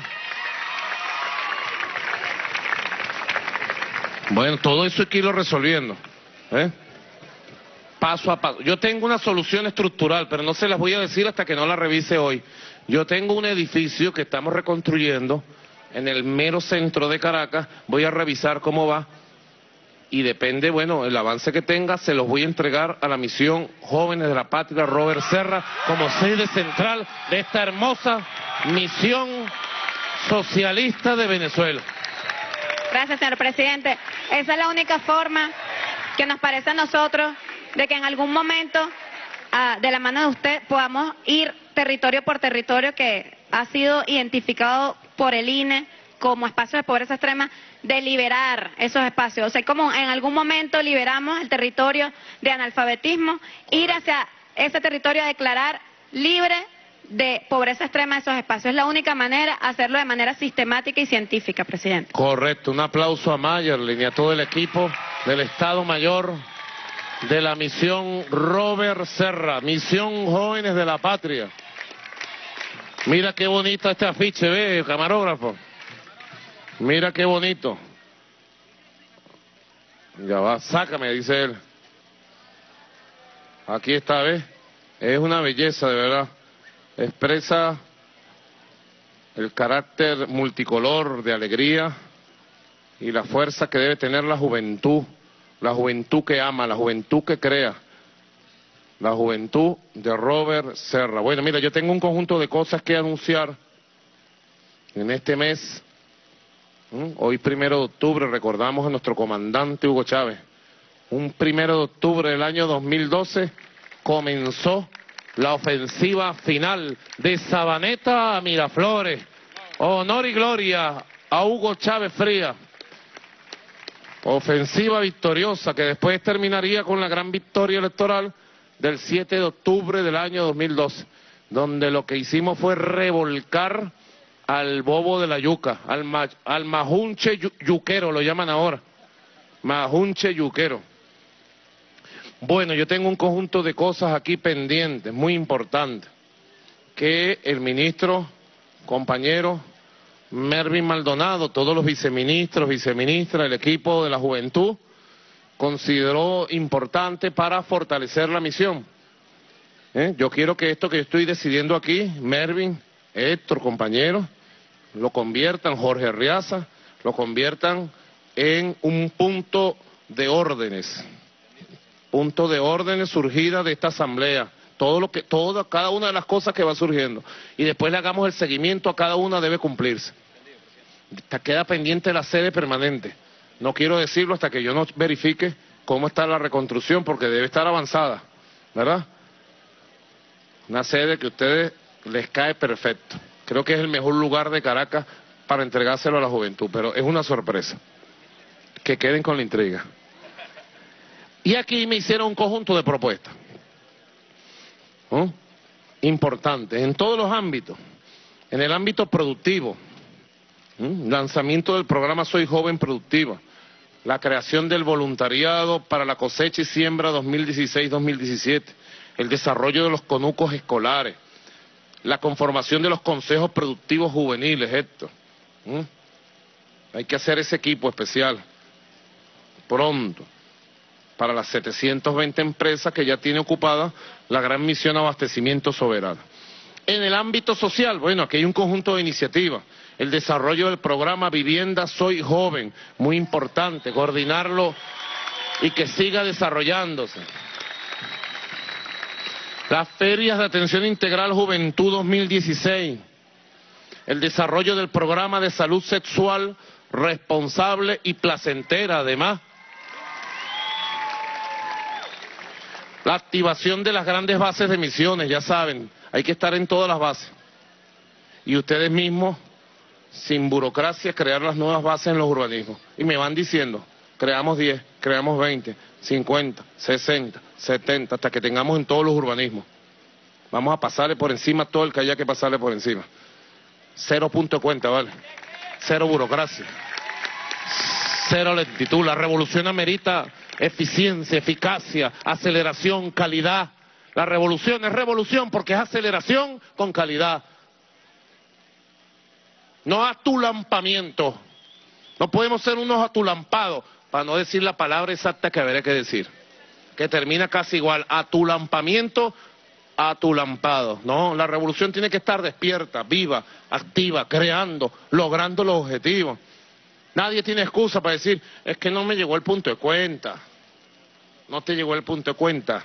Speaker 1: Bueno, todo eso hay que irlo resolviendo. ¿eh? Paso a paso. Yo tengo una solución estructural, pero no se las voy a decir hasta que no la revise hoy. Yo tengo un edificio que estamos reconstruyendo en el mero centro de Caracas. Voy a revisar cómo va. Y depende, bueno, el avance que tenga, se los voy a entregar a la misión Jóvenes de la Patria Robert Serra como sede central de esta hermosa misión socialista de Venezuela.
Speaker 10: Gracias, señor presidente. Esa es la única forma que nos parece a nosotros de que en algún momento, ah, de la mano de usted, podamos ir territorio por territorio que ha sido identificado por el I N E como espacios de pobreza extrema, de liberar esos espacios. O sea, como en algún momento liberamos el territorio de analfabetismo, ir hacia ese territorio a declarar libre de pobreza extrema esos espacios. Es la única manera, hacerlo de manera sistemática y científica, presidente.
Speaker 1: Correcto, un aplauso a Mayerlin y a todo el equipo del Estado Mayor de la misión Robert Serra, misión Jóvenes de la Patria. Mira qué bonito este afiche, ve, camarógrafo. Mira qué bonito. Ya va, sácame, dice él. Aquí está, ¿ves? Es una belleza, de verdad. Expresa el carácter multicolor de alegría y la fuerza que debe tener la juventud. La juventud que ama, la juventud que crea. La juventud de Robert Serra. Bueno, mira, yo tengo un conjunto de cosas que anunciar en este mes. ¿Mm? Hoy, primero de octubre, recordamos a nuestro comandante Hugo Chávez. Un primero de octubre del año dos mil doce comenzó la ofensiva final de Sabaneta a Miraflores. Honor y gloria a Hugo Chávez Frías. Ofensiva victoriosa que después terminaría con la gran victoria electoral del siete de octubre del año dos mil doce, donde lo que hicimos fue revolcar al bobo de la yuca, al, ma, al majunche yu, yuquero, lo llaman ahora, majunche yuquero. Bueno, yo tengo un conjunto de cosas aquí pendientes, muy importantes, que el ministro, compañero Mervin Maldonado, todos los viceministros, viceministras, el equipo de la juventud, consideró importante para fortalecer la misión. ¿Eh? Yo quiero que esto que yo estoy decidiendo aquí, Mervin, Héctor, compañeros, lo conviertan, Jorge Riaza, lo conviertan en un punto de órdenes, punto de órdenes surgida de esta asamblea, todo lo que, toda, cada una de las cosas que va surgiendo, y después le hagamos el seguimiento a cada una, debe cumplirse. Queda pendiente la sede permanente. No quiero decirlo hasta que yo no verifique cómo está la reconstrucción, porque debe estar avanzada, ¿verdad? Una sede que a ustedes les cae perfecto. Creo que es el mejor lugar de Caracas para entregárselo a la juventud, pero es una sorpresa. Que queden con la intriga. Y aquí me hicieron un conjunto de propuestas. ¿no? Importantes, en todos los ámbitos. En el ámbito productivo, ¿Mm? Lanzamiento del programa Soy Joven Productiva. La creación del voluntariado para la cosecha y siembra dos mil dieciséis dos mil diecisiete. El desarrollo de los conucos escolares. La conformación de los consejos productivos juveniles, esto. ¿Mm? Hay que hacer ese equipo especial. Pronto. Para las setecientas veinte empresas que ya tiene ocupada la gran misión abastecimiento soberano. En el ámbito social, bueno, aquí hay un conjunto de iniciativas. El desarrollo del programa Vivienda Soy Joven, muy importante, coordinarlo y que siga desarrollándose. Las ferias de atención integral Juventud dos mil dieciséis. El desarrollo del programa de salud sexual responsable y placentera, además. La activación de las grandes bases de emisiones, ya saben, hay que estar en todas las bases. Y ustedes mismos, sin burocracia, crear las nuevas bases en los urbanismos. Y me van diciendo, creamos diez, creamos veinte, cincuenta, sesenta, setenta, hasta que tengamos en todos los urbanismos. Vamos a pasarle por encima todo el que haya que pasarle por encima. Cero punto de cuenta, ¿vale? Cero burocracia. Cero lentitud. La revolución amerita eficiencia, eficacia, aceleración, calidad. La revolución es revolución porque es aceleración con calidad. No atulampamiento. No podemos ser unos atulampados, para no decir la palabra exacta que habrá que decir, que termina casi igual. Atulampamiento, atulampado. No, la revolución tiene que estar despierta, viva, activa, creando, logrando los objetivos. Nadie tiene excusa para decir, es que no me llegó el punto de cuenta. No te llegó el punto de cuenta.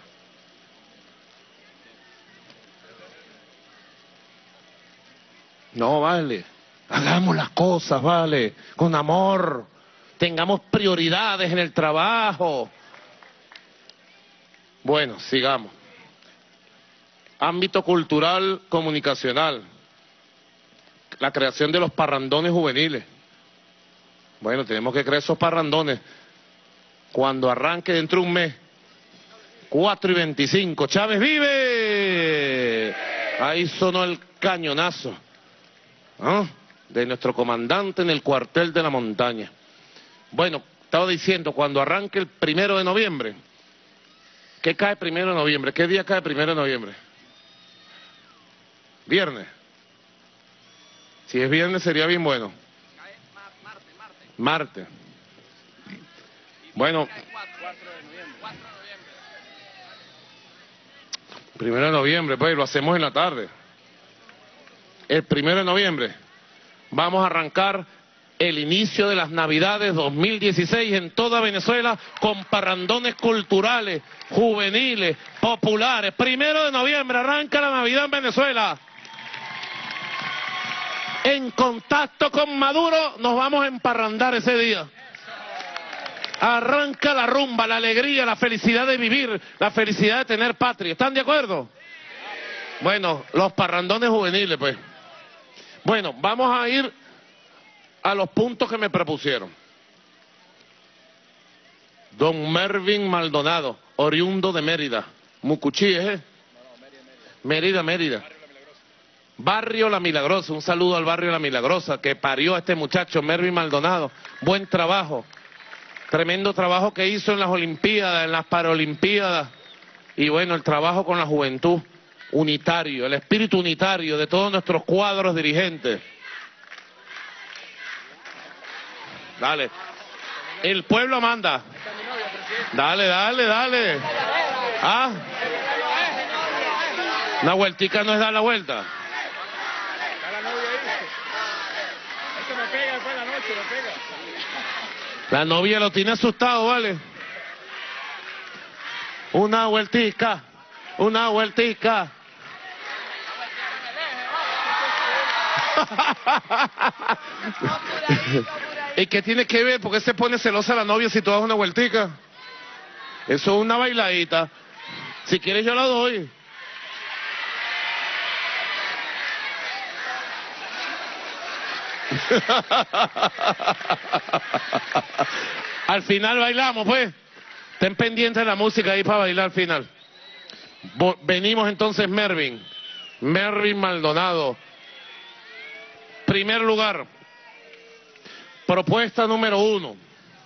Speaker 1: No, vale. Hagamos las cosas, vale. Con amor. Tengamos prioridades en el trabajo. Bueno, sigamos. Ámbito cultural, comunicacional. La creación de los parrandones juveniles. Bueno, tenemos que crear esos parrandones. Cuando arranque dentro de un mes, cuatro y veinticinco, ¡Chávez vive! Ahí sonó el cañonazo, ¿ah?, de nuestro comandante en el cuartel de la montaña. Bueno, estaba diciendo, cuando arranque el primero de noviembre, ¿qué cae primero de noviembre? ¿Qué día cae primero de noviembre? Viernes. Si es viernes sería bien bueno. Martes. Bueno, primero de noviembre, pues lo hacemos en la tarde. El primero de noviembre vamos a arrancar el inicio de las Navidades dos mil dieciséis en toda Venezuela con parrandones culturales, juveniles, populares. Primero de noviembre arranca la Navidad en Venezuela. En contacto con Maduro nos vamos a emparrandar ese día. Arranca la rumba, la alegría, la felicidad de vivir, la felicidad de tener patria. ¿Están de acuerdo? Bueno, los parrandones juveniles, pues. Bueno, vamos a ir a los puntos que me propusieron. Don Mervin Maldonado, oriundo de Mérida. Mucuchí, ¿eh? Mérida, Mérida. Barrio La Milagrosa, un saludo al barrio La Milagrosa que parió a este muchacho, Mervin Maldonado. Buen trabajo. Tremendo trabajo que hizo en las Olimpiadas, en las Paralimpiadas. Y bueno, el trabajo con la juventud unitario, el espíritu unitario de todos nuestros cuadros dirigentes. Dale. El pueblo manda. Dale, dale, dale. ¿Ah? Una vueltica no es dar la vuelta. La novia lo tiene asustado, ¿vale? Una vueltica, una vueltica. ¿Y qué tiene que ver? ¿Por qué se pone celosa la novia si tú das una vueltica? Eso es una bailadita. Si quieres yo la doy. Al final bailamos, pues. Estén pendientes de la música ahí para bailar al final. Venimos entonces, Mervin. Mervin Maldonado. Primer lugar, Propuesta número uno.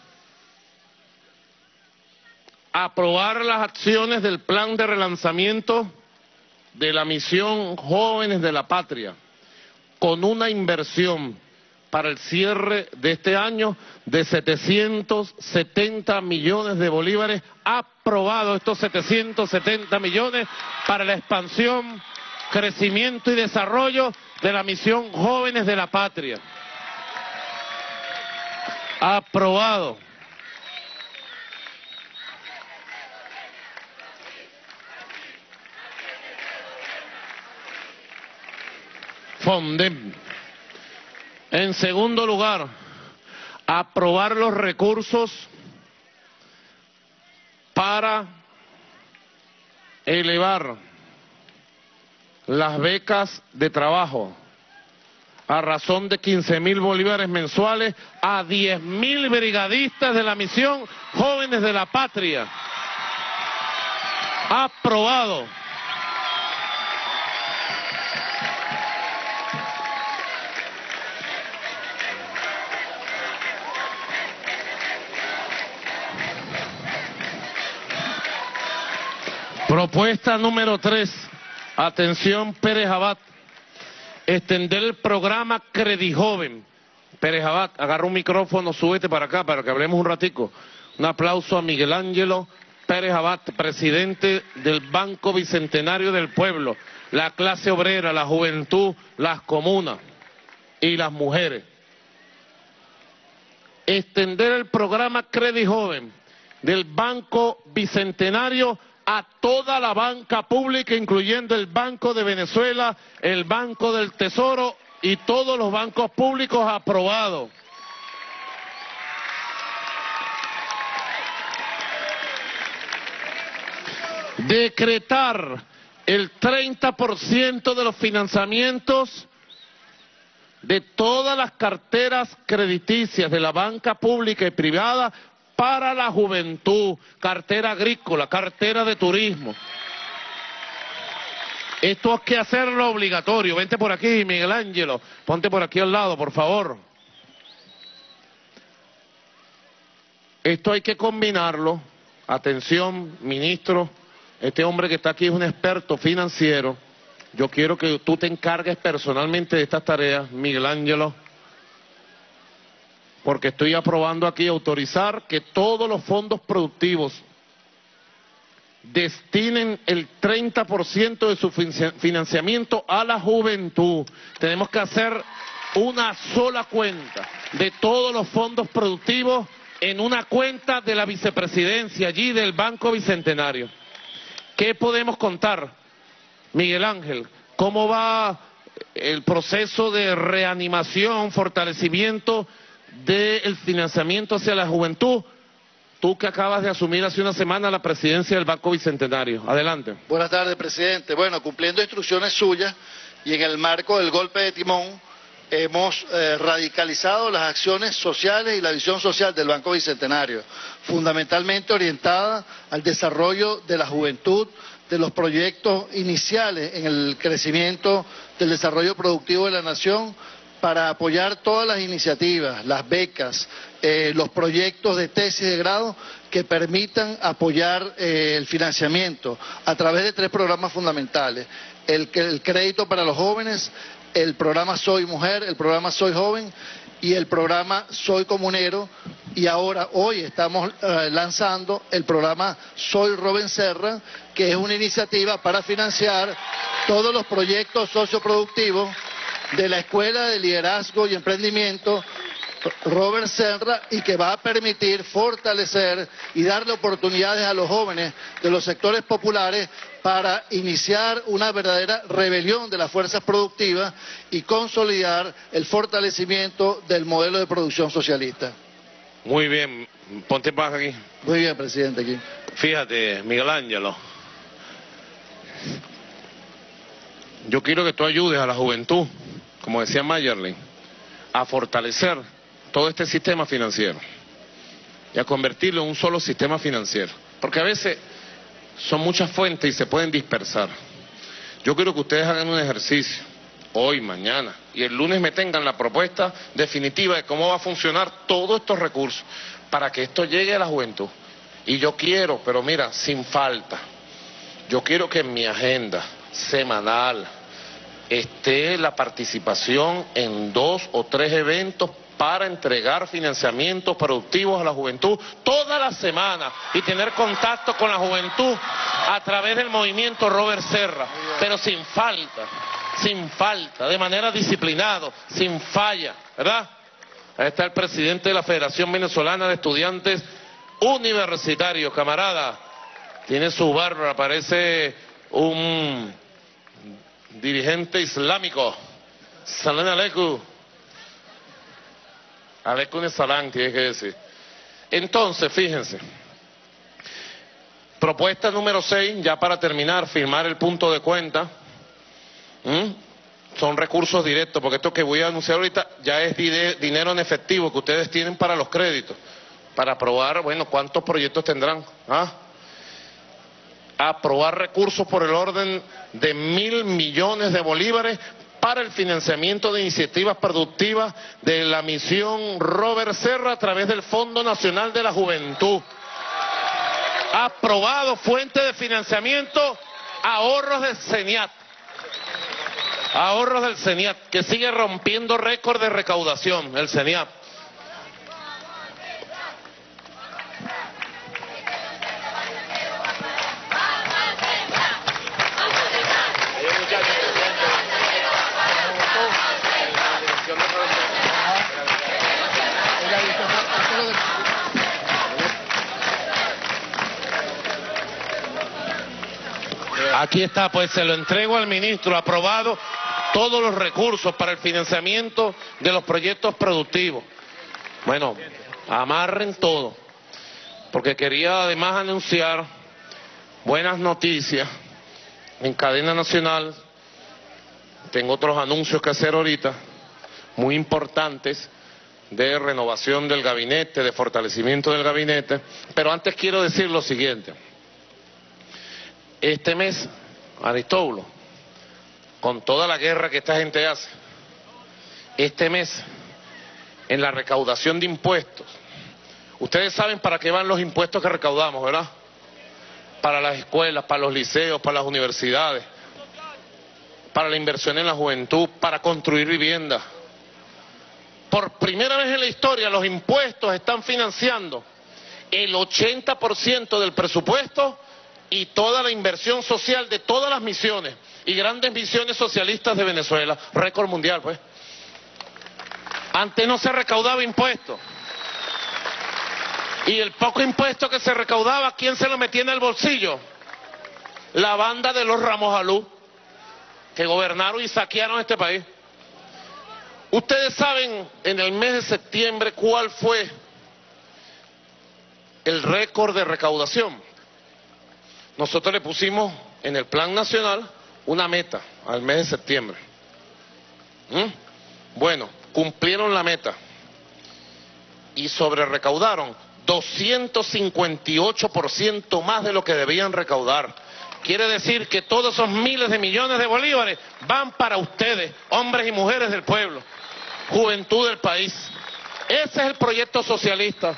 Speaker 1: Aprobar las acciones del plan de relanzamiento de la misión Jóvenes de la Patria, con una inversión para el cierre de este año de setecientos setenta millones de bolívares. Aprobado estos setecientos setenta millones para la expansión, crecimiento y desarrollo de la misión Jóvenes de la Patria. Aprobado. Fondem. En segundo lugar, aprobar los recursos para elevar las becas de trabajo a razón de quince mil bolívares mensuales a diez mil brigadistas de la misión Jóvenes de la Patria. Aprobado. Propuesta número tres. Atención, Pérez Abad. Extender el programa Credijoven. Pérez Abad, agarra un micrófono, súbete para acá para que hablemos un ratico. Un aplauso a Miguel Ángelo Pérez Abad, presidente del Banco Bicentenario del Pueblo, la clase obrera, la juventud, las comunas y las mujeres. Extender el programa Credijoven del Banco Bicentenario a toda la banca pública, incluyendo el Banco de Venezuela, el Banco del Tesoro y todos los bancos públicos. Aprobados. Decretar el treinta por ciento de los financiamientos de todas las carteras crediticias de la banca pública y privada para la juventud, cartera agrícola, cartera de turismo. Esto hay que hacerlo obligatorio. Vente por aquí, Miguel Ángelo, ponte por aquí al lado, por favor. Esto hay que combinarlo. Atención, ministro, este hombre que está aquí es un experto financiero. Yo quiero que tú te encargues personalmente de estas tareas, Miguel Ángelo, porque estoy aprobando aquí autorizar que todos los fondos productivos destinen el treinta por ciento de su financiamiento a la juventud. Tenemos que hacer una sola cuenta de todos los fondos productivos en una cuenta de la vicepresidencia allí del Banco Bicentenario. ¿Qué podemos contar, Miguel Ángel? ¿Cómo va el proceso de reanimación, fortalecimiento del financiamiento hacia la juventud? Tú que acabas de asumir hace una semana la presidencia del Banco Bicentenario. Adelante.
Speaker 4: Buenas tardes, presidente. Bueno, cumpliendo instrucciones suyas y en el marco del golpe de timón, hemos eh, radicalizado las acciones sociales y la visión social del Banco Bicentenario, fundamentalmente orientada al desarrollo de la juventud, de los proyectos iniciales en el crecimiento del desarrollo productivo de la nación, para apoyar todas las iniciativas, las becas, eh, los proyectos de tesis de grado que permitan apoyar eh, el financiamiento a través de tres programas fundamentales: el, el crédito para los jóvenes, el programa Soy Mujer, el programa Soy Joven y el programa Soy Comunero. Y ahora, hoy estamos eh, lanzando el programa Soy Robin Serra, que es una iniciativa para financiar todos los proyectos socioproductivos de la Escuela de Liderazgo y Emprendimiento Robert Serra, y que va a permitir fortalecer y darle oportunidades a los jóvenes de los sectores populares para iniciar una verdadera rebelión de las fuerzas productivas y consolidar el fortalecimiento del modelo de producción socialista.
Speaker 1: Muy bien, ponte paz aquí.
Speaker 4: Muy bien, presidente, aquí.
Speaker 1: Fíjate, Miguel Ángelo, yo quiero que tú ayudes a la juventud, como decía Mayerlin, a fortalecer todo este sistema financiero y a convertirlo en un solo sistema financiero, porque a veces son muchas fuentes y se pueden dispersar. Yo quiero que ustedes hagan un ejercicio hoy, mañana, y el lunes me tengan la propuesta definitiva de cómo va a funcionar todos estos recursos para que esto llegue a la juventud. Y yo quiero, pero mira, sin falta, yo quiero que en mi agenda semanal esté la participación en dos o tres eventos para entregar financiamientos productivos a la juventud toda la semana y tener contacto con la juventud a través del movimiento Robert Serra, pero sin falta, sin falta, de manera disciplinada, sin falla, ¿verdad? Ahí está el presidente de la Federación Venezolana de Estudiantes Universitarios, camarada, tiene su barba, parece un dirigente islámico. Salam aleikum. Aleikum salam, tiene que decir. Entonces, fíjense. Propuesta número seis, ya para terminar, firmar el punto de cuenta. ¿Mm? Son recursos directos, porque esto que voy a anunciar ahorita ya es dinero en efectivo que ustedes tienen para los créditos, para aprobar, bueno, ¿cuántos proyectos tendrán? ¿Ah? Aprobar recursos por el orden de mil millones de bolívares para el financiamiento de iniciativas productivas de la misión Robert Serra a través del Fondo Nacional de la Juventud. Aprobado, fuente de financiamiento, ahorros del CENIAT. Ahorros del CENIAT, que sigue rompiendo récord de recaudación, el CENIAT. Aquí está, pues se lo entrego al ministro, aprobado todos los recursos para el financiamiento de los proyectos productivos. Bueno, amarren todo, porque quería además anunciar buenas noticias en cadena nacional. Tengo otros anuncios que hacer ahorita, muy importantes, de renovación del gabinete, de fortalecimiento del gabinete, pero antes quiero decir lo siguiente. Este mes, Aristóbulo, con toda la guerra que esta gente hace, este mes, en la recaudación de impuestos, ustedes saben para qué van los impuestos que recaudamos, ¿verdad? Para las escuelas, para los liceos, para las universidades, para la inversión en la juventud, para construir viviendas. Por primera vez en la historia, los impuestos están financiando el ochenta por ciento del presupuesto y toda la inversión social de todas las misiones y grandes misiones socialistas de Venezuela. Récord mundial, pues. Antes no se recaudaba impuestos. Y el poco impuesto que se recaudaba, ¿quién se lo metía en el bolsillo? La banda de los Ramos Alú, que gobernaron y saquearon este país. Ustedes saben, en el mes de septiembre, ¿cuál fue el récord de recaudación? Nosotros le pusimos en el plan nacional una meta al mes de septiembre. ¿Mm? Bueno, cumplieron la meta y sobre recaudaron doscientos cincuenta y ocho por ciento más de lo que debían recaudar. Quiere decir que todos esos miles de millones de bolívares van para ustedes, hombres y mujeres del pueblo, juventud del país. Ese es el proyecto socialista.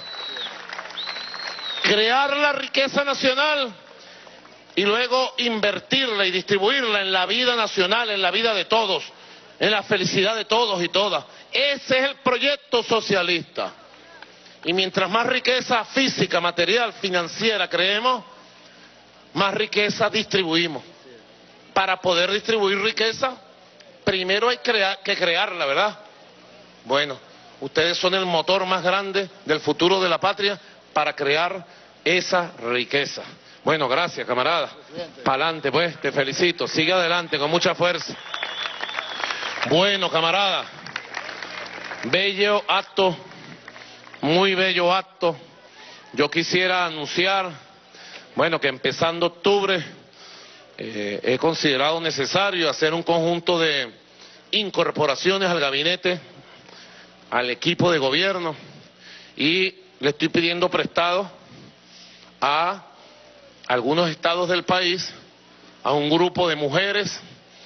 Speaker 1: Crear la riqueza nacional y luego invertirla y distribuirla en la vida nacional, en la vida de todos, en la felicidad de todos y todas. Ese es el proyecto socialista. Y mientras más riqueza física, material, financiera creemos, más riqueza distribuimos. Para poder distribuir riqueza, primero hay crea- que crearla, ¿verdad? Bueno, ustedes son el motor más grande del futuro de la patria para crear esa riqueza. Bueno, gracias, camarada. Para adelante, pues, te felicito. Sigue adelante con mucha fuerza. Bueno, camarada, bello acto, muy bello acto. Yo quisiera anunciar, bueno, que empezando octubre eh, he considerado necesario hacer un conjunto de incorporaciones al gabinete, al equipo de gobierno, y le estoy pidiendo prestado a algunos estados del país, a un grupo de mujeres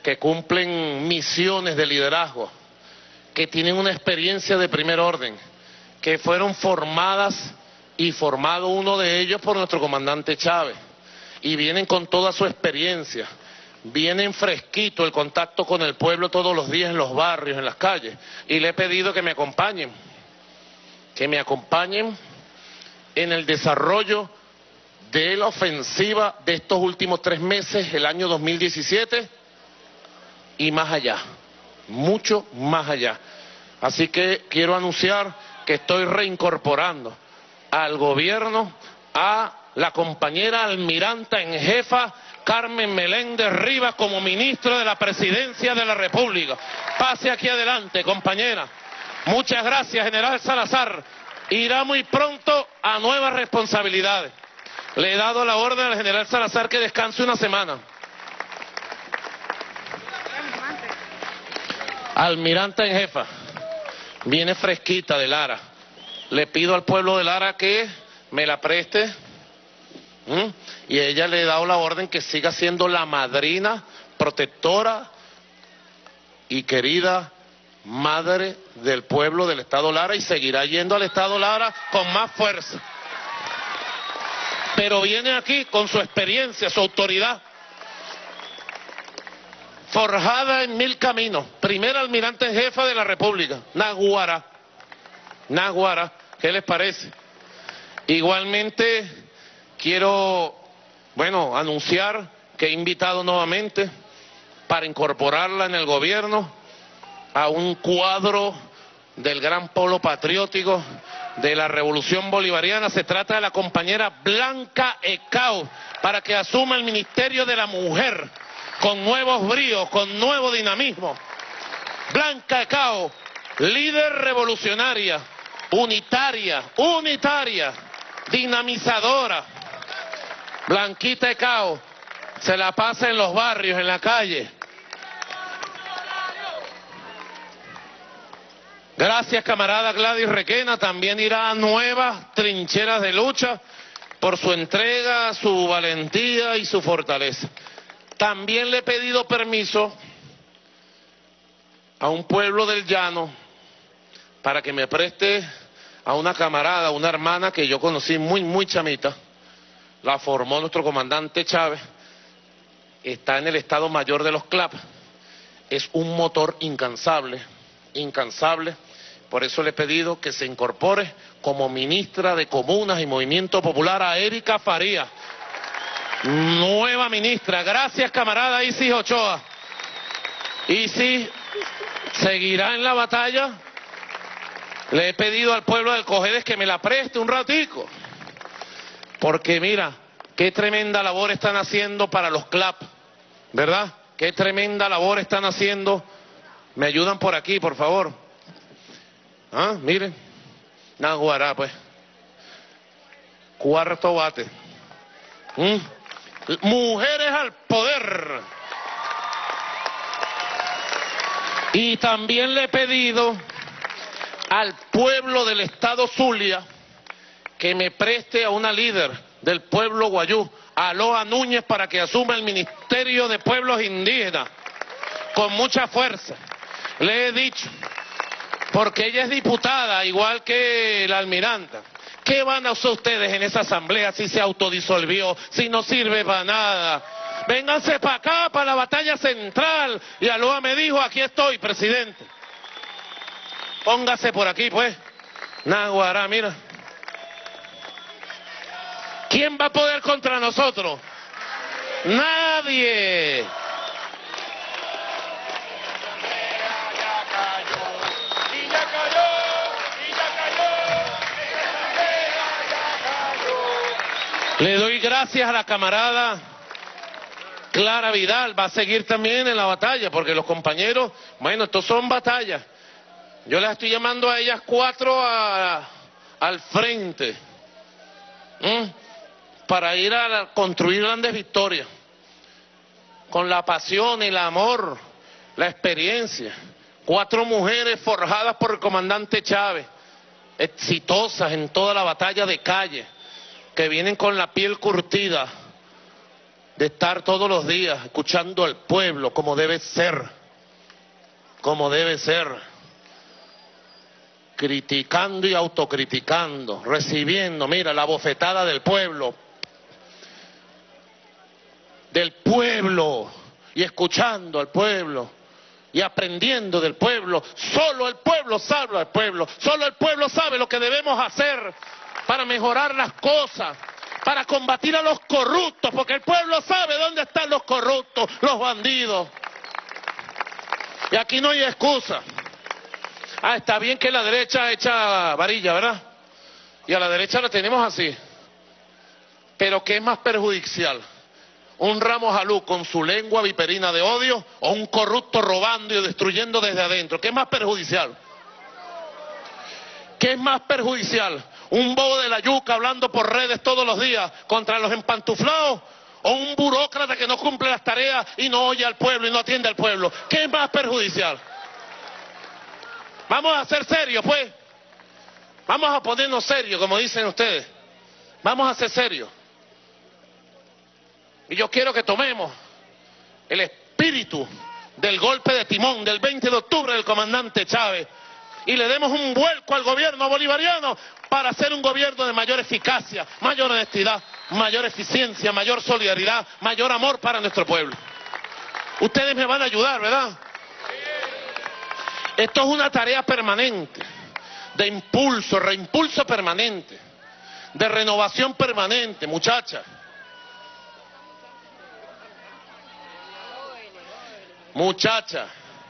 Speaker 1: que cumplen misiones de liderazgo, que tienen una experiencia de primer orden, que fueron formadas y formado uno de ellos por nuestro comandante Chávez, y vienen con toda su experiencia, vienen fresquito el contacto con el pueblo todos los días en los barrios, en las calles, y le he pedido que me acompañen, que me acompañen en el desarrollo de la ofensiva de estos últimos tres meses, el año dos mil diecisiete, y más allá, mucho más allá. Así que quiero anunciar que estoy reincorporando al gobierno a la compañera almiranta en jefa Carmen Meléndez Rivas como ministro de la Presidencia de la República. Pase aquí adelante, compañera. Muchas gracias, general Salazar. Irá muy pronto a nuevas responsabilidades. Le he dado la orden al general Salazar que descanse una semana. Almiranta en jefa, viene fresquita de Lara. Le pido al pueblo de Lara que me la preste. ¿Mm? Y ella le he dado la orden que siga siendo la madrina, protectora y querida madre del pueblo del Estado Lara, y seguirá yendo al Estado Lara con más fuerza. Pero viene aquí con su experiencia, su autoridad, forjada en mil caminos. Primera almirante en jefa de la República, Naguará. Naguará, ¿qué les parece? Igualmente quiero, bueno, anunciar que he invitado nuevamente para incorporarla en el gobierno a un cuadro del gran polo patriótico de la Revolución Bolivariana. Se trata de la compañera Blanca Ecao, para que asuma el Ministerio de la Mujer con nuevos bríos, con nuevo dinamismo. Blanca Ecao, líder revolucionaria, unitaria, unitaria, dinamizadora. Blanquita Ecao se la pasa en los barrios, en la calle. Gracias, camarada Gladys Requena, también irá a nuevas trincheras de lucha por su entrega, su valentía y su fortaleza. También le he pedido permiso a un pueblo del llano para que me preste a una camarada, una hermana que yo conocí muy, muy chamita. La formó nuestro comandante Chávez. Está en el Estado Mayor de los C L A P. Es un motor incansable, incansable. Por eso le he pedido que se incorpore como ministra de Comunas y Movimiento Popular a Erika Faría, nueva ministra. Gracias, camarada Isis Ochoa. Isis seguirá en la batalla. Le he pedido al pueblo del Cojedes que me la preste un ratico, porque mira, qué tremenda labor están haciendo para los C L A P, ¿verdad? Qué tremenda labor están haciendo. Me ayudan por aquí, por favor. Ah, miren, Naguará, pues. Cuarto bate. ¿Mm? Mujeres al poder. Y también le he pedido al pueblo del Estado Zulia que me preste a una líder del pueblo guayú, a Loa Núñez, para que asuma el Ministerio de Pueblos Indígenas con mucha fuerza. Le he dicho, porque ella es diputada, igual que la almiranta. ¿Qué van a hacer ustedes en esa asamblea si se autodisolvió, si no sirve para nada? Vénganse para acá, para la batalla central. Y Aloha me dijo, aquí estoy, presidente. Póngase por aquí, pues. Naguará, mira. ¿Quién va a poder contra nosotros? Nadie. Le doy gracias a la camarada Clara Vidal, va a seguir también en la batalla, porque los compañeros, bueno, estos son batallas. Yo las estoy llamando a ellas cuatro a, al frente, ¿Mm? para ir a construir grandes victorias, con la pasión, el amor, la experiencia. Cuatro mujeres forjadas por el comandante Chávez, exitosas en toda la batalla de calle, que vienen con la piel curtida, de estar todos los días escuchando al pueblo como debe ser, como debe ser, criticando y autocriticando, recibiendo, mira, la bofetada del pueblo, del pueblo, y escuchando al pueblo, y aprendiendo del pueblo. Solo el pueblo sabe al pueblo, solo el pueblo sabe lo que debemos hacer para mejorar las cosas, para combatir a los corruptos, porque el pueblo sabe dónde están los corruptos, los bandidos. Y aquí no hay excusa. Ah, está bien que la derecha echa varilla, ¿verdad? Y a la derecha la tenemos así. Pero ¿qué es más perjudicial? ¿Un Ramos Jalú con su lengua viperina de odio o un corrupto robando y destruyendo desde adentro? ¿Qué es más perjudicial? ¿Qué es más perjudicial? ¿Un bobo de la yuca hablando por redes todos los días contra los empantuflados? ¿O un burócrata que no cumple las tareas y no oye al pueblo y no atiende al pueblo? ¿Qué es más perjudicial? Vamos a ser serios, pues. Vamos a ponernos serios, como dicen ustedes. Vamos a ser serios. Y yo quiero que tomemos el espíritu del golpe de timón del veinte de octubre del comandante Chávez y le demos un vuelco al gobierno bolivariano para hacer un gobierno de mayor eficacia, mayor honestidad, mayor eficiencia, mayor solidaridad, mayor amor para nuestro pueblo. Ustedes me van a ayudar, ¿verdad? Esto es una tarea permanente, de impulso, reimpulso permanente, de renovación permanente, muchachas. Muchacha.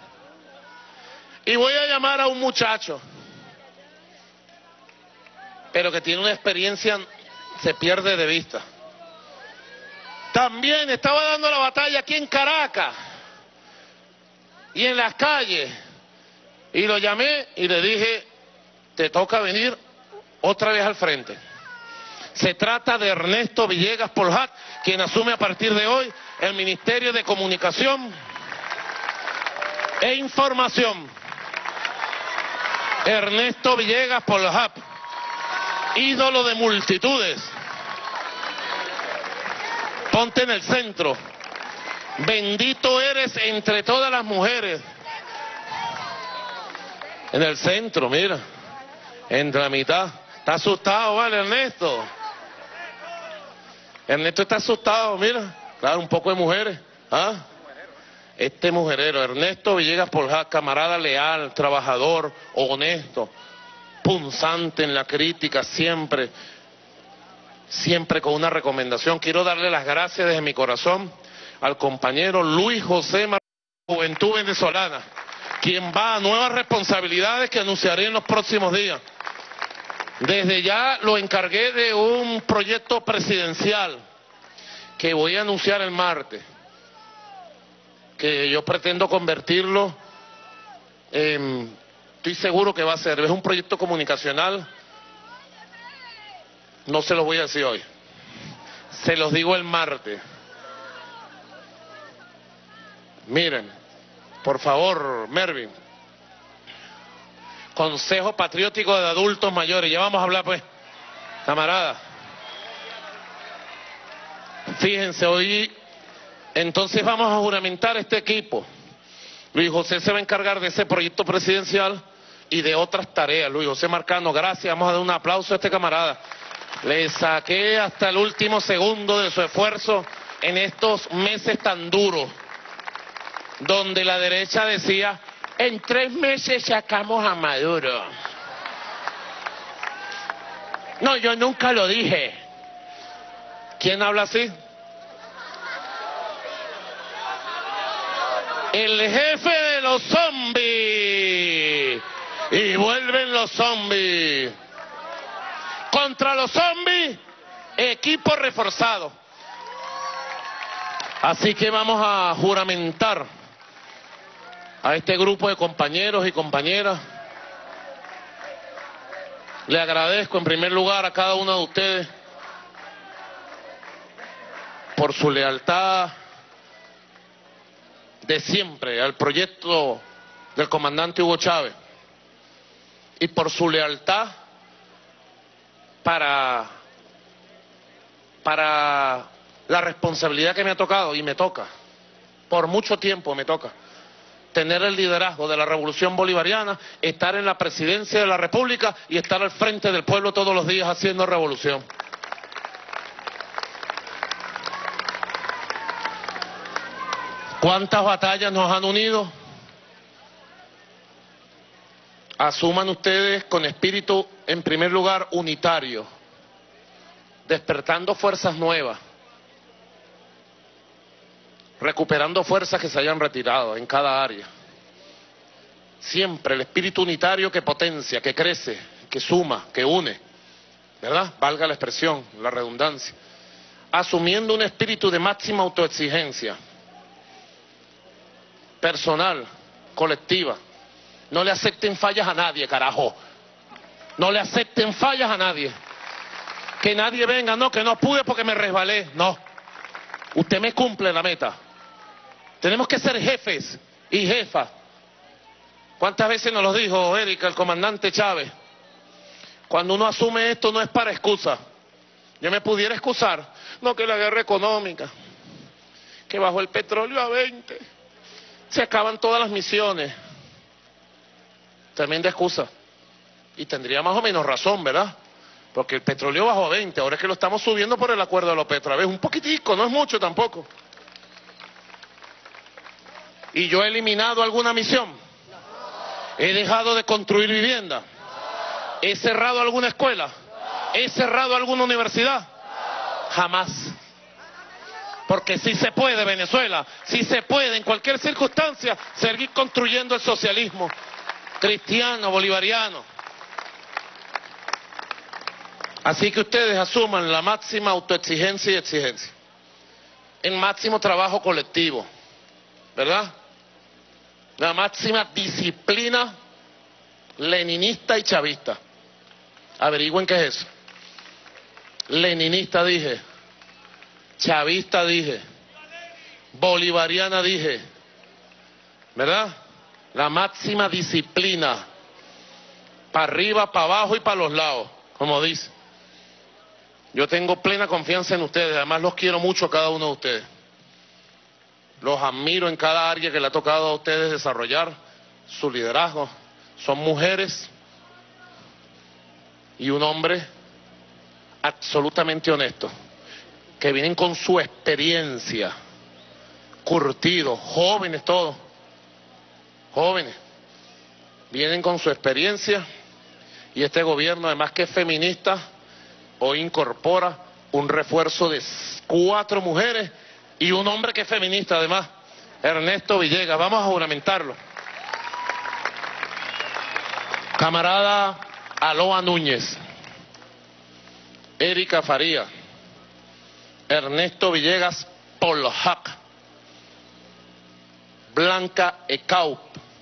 Speaker 1: Y voy a llamar a un muchacho, pero que tiene una experiencia, se pierde de vista. También estaba dando la batalla aquí en Caracas y en las calles. Y lo llamé y le dije, te toca venir otra vez al frente. Se trata de Ernesto Villegas Poljat, quien asume a partir de hoy el Ministerio de Comunicación e Información. Ernesto Villegas Poljat, ídolo de multitudes. Ponte en el centro. Bendito eres entre todas las mujeres. En el centro, mira. En la mitad. Está asustado, ¿vale, Ernesto? Ernesto está asustado, mira. Claro, un poco de mujeres. ¿Ah? Este mujerero, Ernesto Villegas Poljat, camarada leal, trabajador, honesto, punzante en la crítica, siempre, siempre con una recomendación. Quiero darle las gracias desde mi corazón al compañero Luis José Martínez, Juventud Venezolana, quien va a nuevas responsabilidades que anunciaré en los próximos días. Desde ya lo encargué de un proyecto presidencial que voy a anunciar el martes, que yo pretendo convertirlo en, estoy seguro que va a ser, es un proyecto comunicacional, no se los voy a decir hoy, se los digo el martes. Miren, por favor, Mervin, Consejo Patriótico de Adultos Mayores, ya vamos a hablar pues, camarada. Fíjense, hoy entonces vamos a juramentar este equipo. Luis José se va a encargar de ese proyecto presidencial y de otras tareas. Luis José Marcano, gracias, vamos a dar un aplauso a este camarada. Le saqué hasta el último segundo de su esfuerzo en estos meses tan duros, donde la derecha decía, en tres meses sacamos a Maduro. No, yo nunca lo dije. ¿Quién habla así? El jefe de los zombies. Y vuelven los zombies. Contra los zombies, equipo reforzado. Así que vamos a juramentar a este grupo de compañeros y compañeras. Le agradezco en primer lugar a cada uno de ustedes por su lealtad de siempre al proyecto del comandante Hugo Chávez y por su lealtad para, para la responsabilidad que me ha tocado, y me toca, por mucho tiempo me toca, tener el liderazgo de la revolución bolivariana, estar en la presidencia de la República y estar al frente del pueblo todos los días haciendo revolución. ¿Cuántas batallas nos han unido? Asuman ustedes con espíritu, en primer lugar, unitario, despertando fuerzas nuevas, recuperando fuerzas que se hayan retirado en cada área. Siempre el espíritu unitario que potencia, que crece, que suma, que une, ¿verdad? Valga la expresión, la redundancia. Asumiendo un espíritu de máxima autoexigencia, personal, colectiva. No le acepten fallas a nadie, carajo. No le acepten fallas a nadie. Que nadie venga, no, que no pude porque me resbalé. No. Usted me cumple la meta. Tenemos que ser jefes y jefas. ¿Cuántas veces nos lo dijo Erika, el comandante Chávez? Cuando uno asume esto no es para excusa. Yo me pudiera excusar. No, que la guerra económica, que bajó el petróleo a veinte. Se acaban todas las misiones. Tremenda excusa. Y tendría más o menos razón, ¿verdad? Porque el petróleo bajó a veinte, ahora es que lo estamos subiendo por el acuerdo de López otra vez, un poquitico, no es mucho tampoco. ¿Y yo he eliminado alguna misión? ¿He dejado de construir vivienda? ¿He cerrado alguna escuela? ¿He cerrado alguna universidad? Jamás. Porque sí se puede, Venezuela, sí se puede en cualquier circunstancia seguir construyendo el socialismo cristiano, bolivariano. Así que ustedes asuman la máxima autoexigencia y exigencia, el máximo trabajo colectivo, ¿verdad? La máxima disciplina leninista y chavista. Averigüen qué es eso. Leninista dije, chavista dije, bolivariana dije, ¿verdad? La máxima disciplina, para arriba, para abajo y para los lados, como dice. Yo tengo plena confianza en ustedes, además los quiero mucho a cada uno de ustedes. Los admiro en cada área que le ha tocado a ustedes desarrollar su liderazgo. Son mujeres y un hombre absolutamente honesto, que vienen con su experiencia, curtidos, jóvenes todos, jóvenes, vienen con su experiencia, y este gobierno, además que es feminista, hoy incorpora un refuerzo de cuatro mujeres y un hombre que es feminista además, Ernesto Villegas. Vamos a juramentarlo. Camarada Aloa Núñez, Erika Faría, Ernesto Villegas Poljac, Blanca Ecaup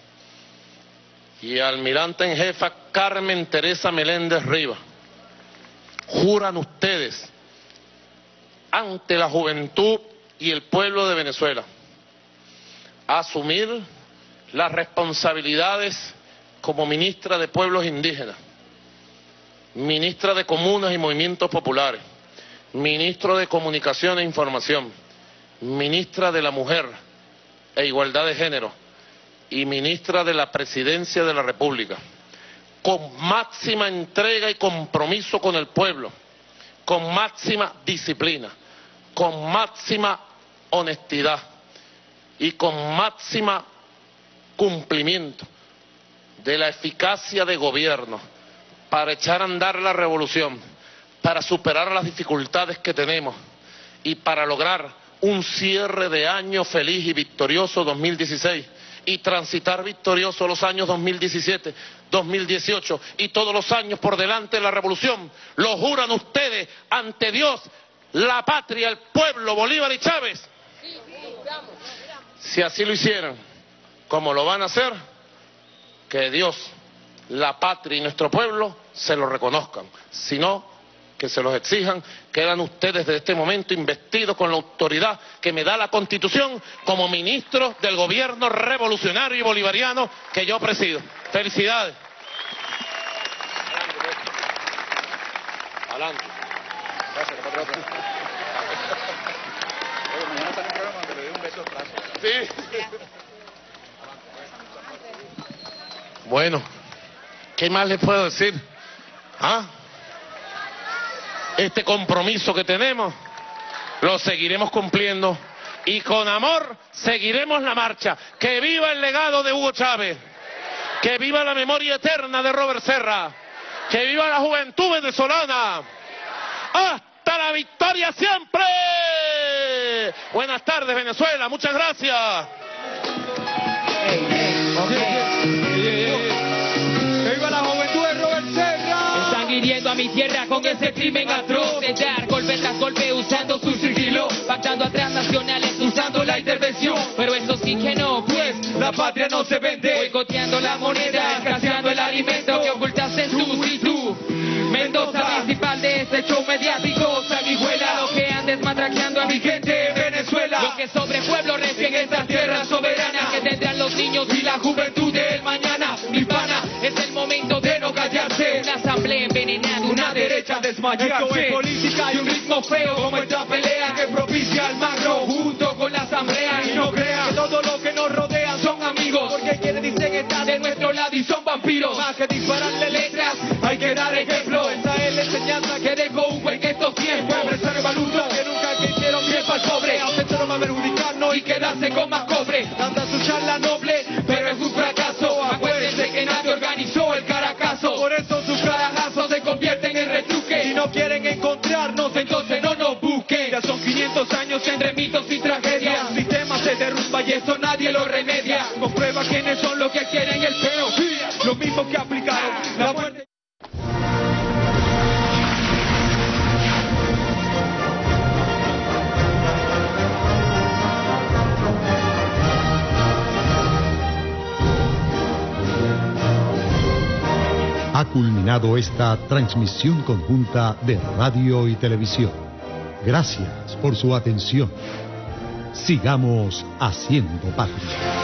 Speaker 1: y almirante en jefa Carmen Teresa Meléndez Rivas. Juran ustedes ante la juventud y el pueblo de Venezuela a asumir las responsabilidades como ministra de Pueblos Indígenas, ministra de Comunas y Movimientos Populares, ministro de Comunicación e Información, ministra de la Mujer e Igualdad de Género y ministra de la Presidencia de la República, con máxima entrega y compromiso con el pueblo, con máxima disciplina, con máxima honestidad y con máxima cumplimiento de la eficacia de gobierno para echar a andar la revolución, para superar las dificultades que tenemos y para lograr un cierre de año feliz y victorioso dos mil dieciséis y transitar victorioso los años dos mil diecisiete, dos mil dieciocho y todos los años por delante de la revolución. Lo juran ustedes ante Dios, la patria, el pueblo, Bolívar y Chávez. Si así lo hicieran, como lo van a hacer, que Dios, la patria y nuestro pueblo se lo reconozcan. Si no, que se los exijan. Quedan ustedes desde este momento investidos con la autoridad que me da la Constitución como ministro del gobierno revolucionario y bolivariano que yo presido. Felicidades. Adelante. Gracias, Sí. Bueno, ¿qué más les puedo decir? ¿Ah? Este compromiso que tenemos lo seguiremos cumpliendo y con amor seguiremos la marcha. ¡Que viva el legado de Hugo Chávez! ¡Que viva la memoria eterna de Robert Serra! ¡Que viva la juventud venezolana! ¡Hasta la victoria siempre! Buenas tardes, Venezuela. Muchas gracias.
Speaker 11: ¡Viva la juventud de Robert Serra! Están hiriendo a mi tierra con ese crimen atroz de dar golpe tras golpe usando su sigilo, pactando a transnacionales usando la intervención. Pero eso sí que no, pues la patria no se vende. Boicoteando la moneda, escaseando el alimento que ocultaste tú y tú. Mendoza, principal de este show mediático, sanguijuela, lo que andes matraqueando a mi gente en Venezuela. Lo que sobre pueblo recién estas tierras soberanas que tendrán los niños y la juventud del mañana. Mi pana, es el momento de no callarse. Una asamblea envenenada, una derecha desmayarse. Esto es política y un ritmo feo como esta pelea que propicia el magro junto con la asamblea. Y no crean que todo lo que nos rodea son amigos, porque quienes dicen estar de nuestro lado y son vampiros. Más que dispararle letras, hay que dar ejemplo. Esa es la enseñanza que dejó Hugo en estos tiempos. Empresario valudo que nunca quisieron bien para el pobre, aceptaron a perjudicarnos y quedarse con más cobre. Tanta su charla noble, pero es un fracaso. Acuérdense que nadie organizó el Caracazo. Por eso sus carajazos se convierten en retruque. Si no quieren encontrarnos, entonces no nos busquen. Ya son quinientos años entre mitos y tragedias. El sistema se derrumba y eso nadie lo remedia. Comprueba quiénes son los que quieren el peo. Los mismos que aplicaron la muerte.
Speaker 2: Ha culminado esta transmisión conjunta de radio y televisión. Gracias por su atención. Sigamos haciendo patria.